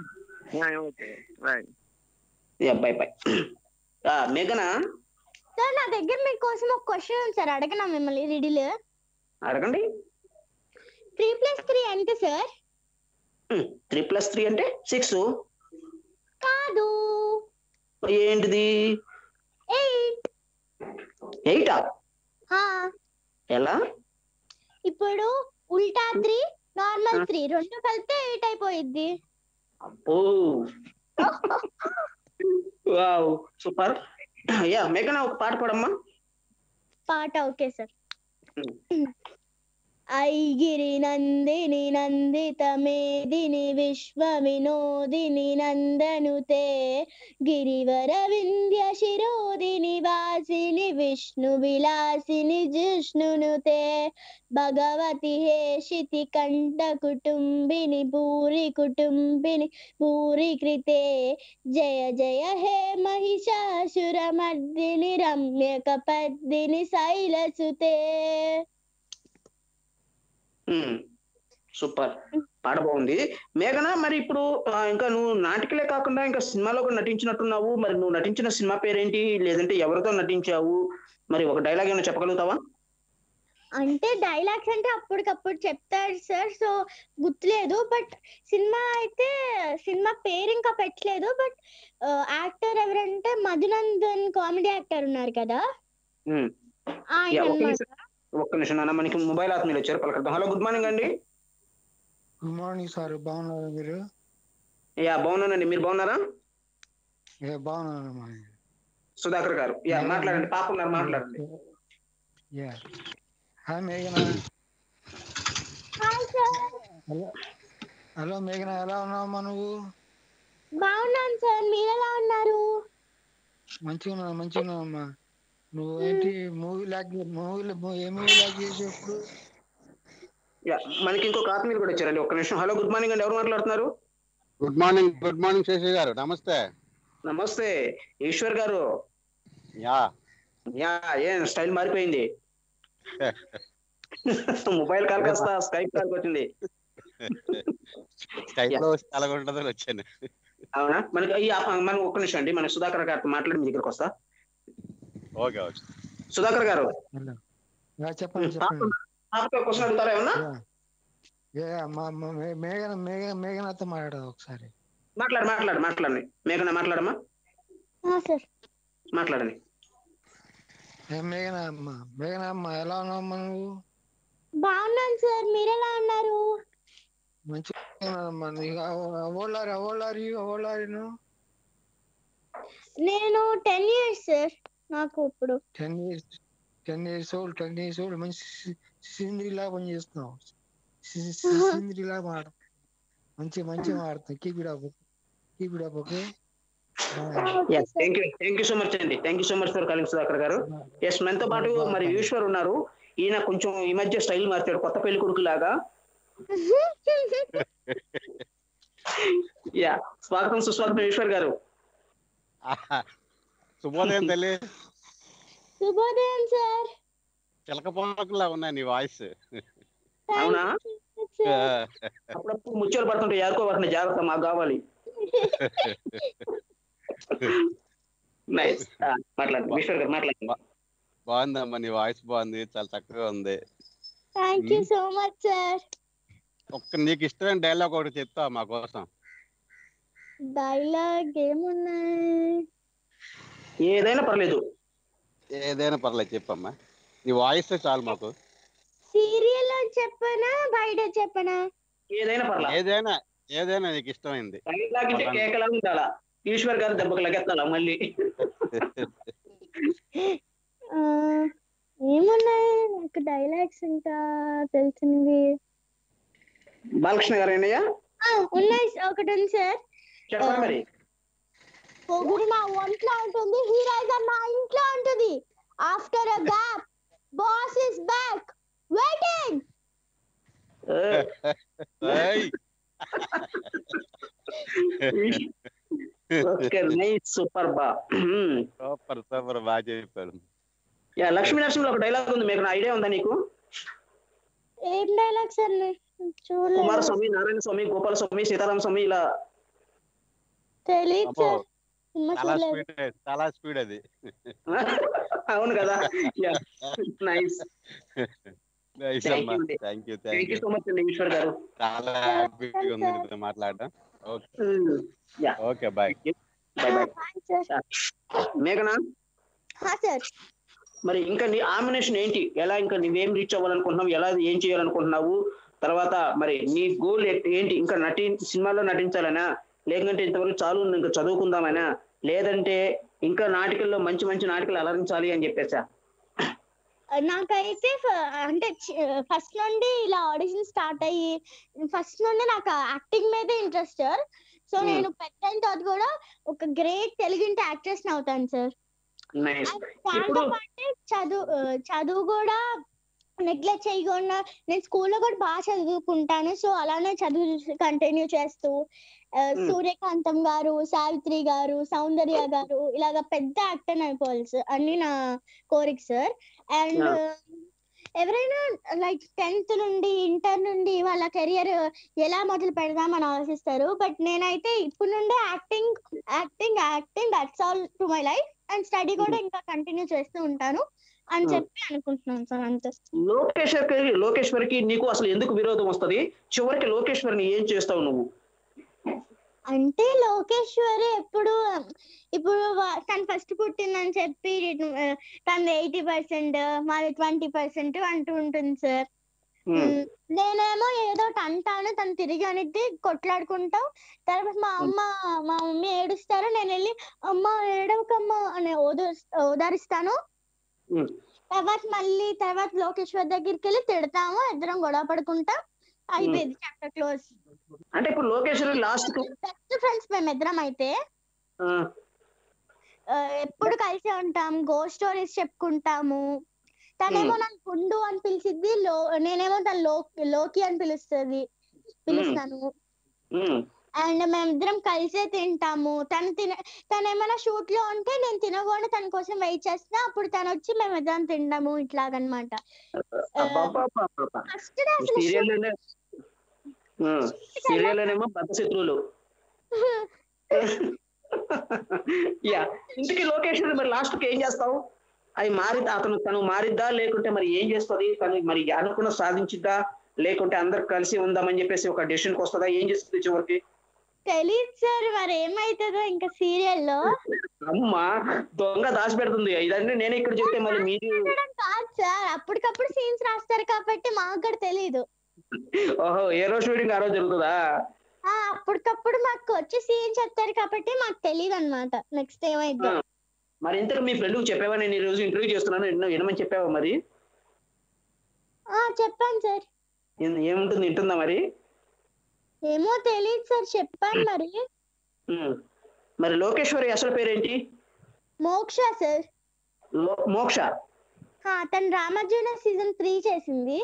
Yeah, bye bye. మేఘనా సార్, నా దగ్గర మీకోసం ఒక క్వశ్చన్ ఉంది సార్, అడగనా మిమ్మల్ని? రిడిల్ అడగండి. 3+3 ఎంత సార్? 3+3 అంటే 6. కాదు. ఏంటిది? 8. 8ఆ? ఎలా? ఇప్పుడు ఉల్టా 3 నార్మల్ 3 రెండు కలిపితే 8 అయిపోయింది. ఓ వావ్, సూపర్. యా, మేఘనా ఒక పాట పాడమ్మా. పాట ఓకే సార్. ఐగిరి నందిని నందిత మేదిని విశ్వ వినోదిని నందనుతే గిరివర వింధ్య శిరోదిని వాసిని విష్ణు విలాసిని జిష్ణునుతే భగవతి హేషితి కంఠ కుటుంబిని భూరి కుటుంబిని భూరి కృతే జయ జయ హే మహిషాసుర మర్దిని రమ్యక పద్దిని శైలసుతే. సూపర్, పాట బాగుంది. మేఘన, మరి ఇప్పుడు ఇంకా నువ్వు నాటికలే కాకుండా ఇంకా సినిమాలో కూడా నటించినట్టున్నావు. మరి నువ్వు నటించిన సినిమా పేరేంటి, లేదంటే ఎవరితో నటించావు? మరి ఒక డైలాగ్ ఏమైనా చెప్పగలుగుతావా? అంటే డైలాగ్స్ అంటే అప్పటికప్పుడు చెప్తారు సార్, సో గుర్తులేదు. బట్ సినిమా అయితే సినిమా పేరు ఇంకా పెట్టలేదు. బట్ యాక్టర్ ఎవరంటే మధునందన్ కామెడీ యాక్టర్ ఉన్నారు కదా, ఆయన అన్నమాట. ఒక్క నిమిషం నాన్న, మనకి మొబైల్ ఆత్మీయులు వచ్చారు, పలకరిద్దాం. హలో, గుడ్ మార్నింగ్ అండి. గుడ్ మార్నింగ్ సార్, బాగున్నారా మీరు? యా బాగున్నానండి, మీరు బాగున్నారా? బాగున్నాను. సుధాకర్ గారు, యా మాట్లాడండి. పాప ఉన్నారు, మాట్లాడండి. హాయ్ మేఘన. హలో మేఘన, ఎలా ఉన్నావమ్మా నువ్వు? బాగున్నాను సార్, మీరు ఎలా ఉన్నారు? మంచిగా ఉన్నావమ్మా. నువ్వు ఏంటి ఏ మూవీ లాగ్ చేసావు ఇప్పుడు? మనకి ఇంకొక ఆత్మీయులు కూడా వచ్చారండి, ఒక్క నిమిషం. హలో, గుడ్ మార్నింగ్ అండి, ఎవరు మాట్లాడుతున్నారు? గుడ్ మార్నింగ్ శేషి గారు, నమస్తే. నమస్తే ఈశ్వర్ గారు. యా యా ఏం స్టైల్ మారిపోయింది. మొబైల్ కాల్ కాస్త స్కైప్ కాల్ వచ్చింది. వచ్చాను. అవునా? మనకి మనం ఒక్క నిమిషం అండి, మన సుధాకర్ గారితో మాట్లాడి మీ దగ్గరకు వస్తా. Okay okay. సుధాకర్ గారు చెప్పండి. క్వశ్చన్ అడుగుతారా ఏమన్నా? మేఘనతో మాట్లాడదు ఒకసారి. మాట్లాడండి. మేఘన మాట్లాడమ్మా, మాట్లాడండి. మేఘన అమ్మ ఎలా ఉన్నావమ్మా నువ్వు? బాగున్నాను సార్, మీరు ఎలా ఉన్నారు? మంచిగా. నేను 10 years సార్, నాకు ఇప్పుడు 10 years old. మంచి సింద్రిలా పని చేస్తున్నావు. సింద్రిలా మాట మంచిగా మాడుతున్నావు. Keep it up. Okay. Thank you so much అండి. Thank you so much for calling Sudhakar గారు. ఎస్, మనతో పాటు మరి ఈశ్వర్ ఉన్నారు. ఈయన కొంచెం ఈ మధ్య స్టైల్ మార్చాడు, కొత్త పెళ్లి కొడుకు లాగా. యా, స్వాగతం సుస్వాగతం ఈశ్వర్ గారు. శుభోదయం తల్లి. శుభోదయం సార్. చిలకపోలా ఉన్నాయి నీ వాయిస్. అవునా? అప్పుడప్పుడు ముచ్చలు పడుతుంటే యారుకోవాలని జాగ్రత్త, మాకు కావాలి. మాట్లాడండి ఈశ్వర్ గారు, మాట్లాడండి. బాగుందమ్మా, నీ వాయిస్ బాగుంది, చాలా చక్కగా ఉంది. Thank you so much sir. నీకు ఇష్టమైన డైలాగ్ ఒకటి చెప్తా మా కోసం. డైలాగ్ ఏమున్నాయి? ఏదైనా పర్లేదు చెప్పమ్మా. నీ వాయిస్ చాలు మాకు. సీరియల్ చెప్పనా, బయట చెప్పనా? ఏదైనా పర్లేదు. ఏదైనా నీకు ఇష్టమైంది. కేకలా ఉండాలా, ఈశ్వర్ గారు దెబ్బకు లగెత్తాలా మళ్ళీ? ఏమున్నాయి నాకు డైలాగ్స్ ఇంకా తెలిసింది? బాలకృష్ణ గారు ఏనయ్యా? ఉన్నాయి, ఒకటి ఉంది సార్. చెప్పండి మరి. పొగుడు నా ఒంట్లో ఉంటుంది, హీరోయిజం నా ఇంట్లో ఉంటుంది. After a gap boss is back waiting. Okay, nice, super బాగా చెప్పారు. యా, లక్ష్మీ నరసింహలో ఒక డైలాగ్ ఉంది, మీకు ఐడియా ఉందా నీకు? ఏం డైలాగ్ సార్? చూడలేదు. కుమారస్వామి, నారాయణ స్వామి, గోపాల స్వామి, సీతారామ స్వామి ఇలా. తెలియదు సార్, చాలా స్పీడ్ అది. అవును కదా. Nice, thank you so much అండి ఈశ్వర్ గారు. చాలా హ్యాపీగా ఉంది మీతో మాట్లాడడం. Okay bye. మేఘనా, మరి ఇంకా నీ ఆంబినేషన్ ఏంటి? ఎలా ఇంకా నువ్వేం రీచ్ అవ్వాలనుకుంటున్నావు? ఎలా ఏం చేయాలనుకుంటున్నావు? తర్వాత మరి నీ గోల్ ఏంటి? ఇంకా సినిమాలో నటించాలనా, లేదంటే ఇంతవరకు చాలు ఇంకా చదువుకుందామనా, లేదంటే ఇంకా నాటికల్లో మంచి మంచి నాటికలు అలరించాలి అని చెప్పేసా? నాకైతే అంటే ఫస్ట్ నుండి ఇలా ఆడిషన్ స్టార్ట్ అయ్యి ఫస్ట్ నుండి నాకు యాక్టింగ్ మీద ఇంట్రెస్ట్ సార్. సో నేను పెద్ద అయిన తర్వాత కూడా ఒక గ్రేట్ తెలుగు యాక్ట్రెస్ అవుతాను సార్. దాంతో పాటు చదువు కూడా నెగ్లెక్ట్ చేయకుండా నేను స్కూల్లో కూడా బాగా చదువుకుంటాను. సో అలానే చదువు కంటిన్యూ చేస్తూ సూర్యకాంతం గారు, సావిత్రి గారు, సౌందర్య గారు ఇలాగ పెద్ద యాక్టర్ అయిపోవాలి సార్ అని నా కోరిక సార్. అండ్ ఎవరైనా లైక్ 10th నుండి ఇంటర్ నుండి వాళ్ళ కెరియర్ ఎలా మొదలు పెడదామని ఆలోచిస్తారు. బట్ నేనైతే ఇప్పుడు నుండే acting that's all to my life and study కూడా ఇంకా కంటిన్యూ చేస్తూ ఉంటాను అని చెప్పి అనుకుంటున్నాను సార్. అంతే. లోకేశ్వరికి నీకు అసలు ఎందుకు విరోధం వస్తుంది? చివరికి లోకేశ్వరిని ఏం చేస్తావు నువ్వు? అంటే లోకేశ్వరి ఇప్పుడు తను ఫస్ట్ పుట్టిందని చెప్పి తను 80% మాది 20% అంటూ ఉంటుంది సార్. నేనేమో ఏదో అంటాను, తను తిరిగి అనేది కొట్లాడుకుంటాం. తర్వాత మా మమ్మీ ఏడుస్తారు, నేను వెళ్ళి అమ్మ ఏడవకమ్మా అని ఓదారిస్తాను. తర్వాత లోకేశ్వర్ దగ్గరికి వెళ్ళి తిడతాము, ఇద్దరం గొడవ పడుకుంటాం, అయిపోయింది, చాప్టర్ క్లోజ్. అంటే ఇప్పుడు లోకేశ్వరి లాస్ట్ బెస్ట్ ఫ్రెండ్స్ మేమిద్దరం అయితే ఎప్పుడు కలిసి ఉంటాం, గోస్ట్ స్టోరీస్ చెప్పుకుంటాము. తనేమో నన్ను గుండు అని పిలిచిద్ది, నేనేమో తను లోకి అని పిలుస్తాను. అండ్ మేమిద్దరం కలిసే తింటాము. తనేమైనా షూట్ లో ఉంటే నేను తినకుండా తన కోసం వెయిట్ చేస్తా, అప్పుడు తను వచ్చి మేమిద్దరం తింటాము, ఇట్లాగనమాట. సీరియల్లోనేమో బద్ద శత్రువులు. యా, ఇంటికి లోకేశ్వరి మరి లాస్ట్ కి ఏం చేస్తావు? అది తను మారిద్దా, లేకుంటే మరి ఏం చేస్తుంది? తను మరి అనుకున్న సాధించిద్దా, లేకుంటే అందరు కలిసి ఉందామని చెప్పేసి ఒక డెసిషన్ కి వస్తుందా? ఏం చేస్తుంది చివరికి? తెలీదు సార్, మరి ఏమైతుందో ఇంకా సీరియల్లో. అమ్మా దొంగ దాచి పెడుతుంది. ఇదంటే నేను ఇక్కడ చెప్తే మళ్ళీ మీరు కాదు సార్, అప్పటికప్పుడు సీన్స్ రాస్తారు కాబట్టి మాకు కూడా తెలీదు. ఓహో, ఏ రోజు షూటింగ్ ఆ రోజు జరుగుతుందా? అప్పటికప్పుడు మాకు వచ్చి సీన్ చెప్తారు కాబట్టి మాకు తెలియదు అనమాట నెక్స్ట్ ఏమైందో. మరి ఇంతకు మీ ఫ్రెండ్ చెప్పావా? నేను ఈ రోజు ఇంటర్వ్యూ చేస్తున్నాను వినమని చెప్పావా? మరి చెప్పాను సార్. ఏముంటుంది, వింటుందా మరి? ఏమో తెలియదు సార్, చెప్పాను. మరి లోకేశ్వరి అసలు పేరేంటి? మోక్ష సార్. మోక్ష తను రామార్జున సీజన్ 3 చేసింది.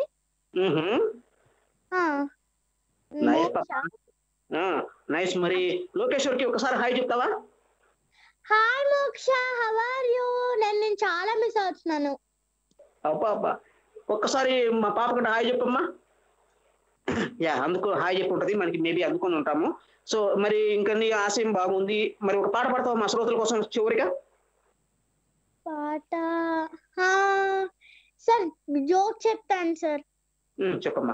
నైస్. మరి లోకేశ్వరికి ఒకసారి హాయ్ చెప్తావా? హాయ్ మోక్ష, హౌ ఆర్ యు? నేను చాలా మిస్ అవుతున్నాను. అబ్బా, ఒక్కసారి మా పాపకి హాయ్ చెప్పమ్మా. యా, అందుకు హాయ్ చెప్పి ఉంటది, మనకి మేబీ అందుకొని ఉంటాము. సో మరి ఇంకా నీ ఆశయం బాగుంది. మరి ఒక పాట పాడతావా మా శ్రోతల కోసం చివరిగా? పాట సార్, జోక్ చెప్తాను సార్. చెప్పమ్మా.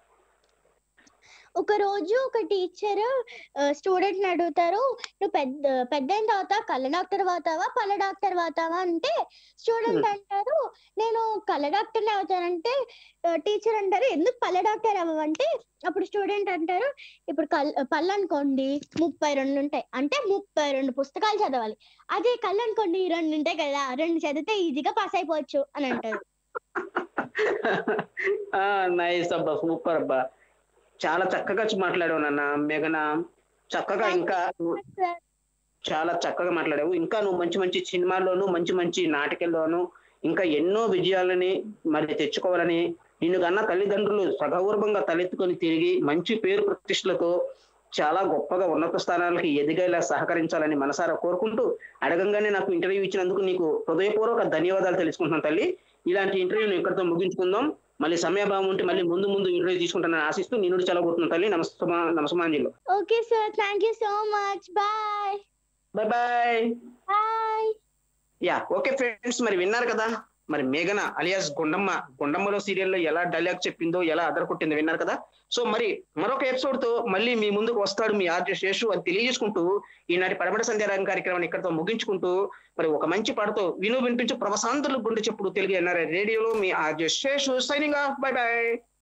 ఒక రోజు ఒక టీచర్ స్టూడెంట్ అడుగుతారు, నువ్వు పెద్ద అయిన తర్వాత కళ్ళ డాక్టర్ అవుతావా, పళ్ళ డాక్టర్ అవుతావా అంటే స్టూడెంట్ అంటారు నేను కళ్ళ డాక్టర్ని అవుతానంటే టీచర్ అంటారు ఎందుకు పళ్ళ డాక్టర్ అవ్వంటే అప్పుడు స్టూడెంట్ అంటారు ఇప్పుడు పళ్ళు అనుకోండి 32 ఉంటాయి, అంటే 32 పుస్తకాలు చదవాలి. అదే కళ్ళు అనుకోండి 2 ఉంటాయి కదా, 2 చదివితే ఈజీగా పాస్ అయిపోవచ్చు అని అంటారు. నైస్ అబ్బా, సూపర్ అబ్బా, చాలా చక్కగా మాట్లాడావు నాన్న మేఘన. చక్కగా ఇంకా చాలా చక్కగా మాట్లాడావు. ఇంకా నువ్వు మంచి మంచి సినిమాల్లోనూ మంచి మంచి నాటకాల్లోనూ ఇంకా ఎన్నో విజయాలని మరి తెచ్చుకోవాలని నిన్ను కన్నా తల్లిదండ్రులు సగౌరవంగా తలెత్తుకొని తిరిగి మంచి పేరు ప్రతిష్టలతో చాలా గొప్పగా ఉన్నత స్థానాలకి ఎదిగేలా సహకరించాలని మనసారా కోరుకుంటూ అడగంగానే నాకు ఇంటర్వ్యూ ఇచ్చినందుకు నీకు హృదయపూర్వక ధన్యవాదాలు తెలుసుకుంటున్నాను తల్లి. ఇలాంటి ఇంటర్వ్యూని ఇక్కడితో ముగించుకుందాం. మళ్ళీ సమయభావం ఉంటే మళ్ళీ ముందు ఇంటర్వ్యూ తీసుకుంటానని ఆశిస్తూ నేను చాలా కోరుతున్నాను తల్లి. నమస్మాంజలి. Okay sir, thank you so much. Bye bye. Bye. Yeah, okay friends, మరి విన్నారు కదా మరి మేఘన అలియాస్ గుండమ్మలో సీరియల్లో ఎలా డైలాగ్ చెప్పిందో, ఎలా అదరకొట్టిందో విన్నారు కదా. సో మరి మరొక ఎపిసోడ్ తో మళ్ళీ మీ ముందుకు వస్తాడు మీ ఆర్జే శేషు అని తెలియజేసుకుంటూ ఈనాటి పడమట సంధ్యారాగం కార్యక్రమాన్ని ఇక్కడితో ముగించుకుంటూ మరి ఒక మంచి పాటతో వినిపించు ప్రవసాంతులు గుండె చెప్పుడు తెలుగు ఎన్ఆర్ఐ రేడియోలో మీ RJ Seshu signing off. Bye by.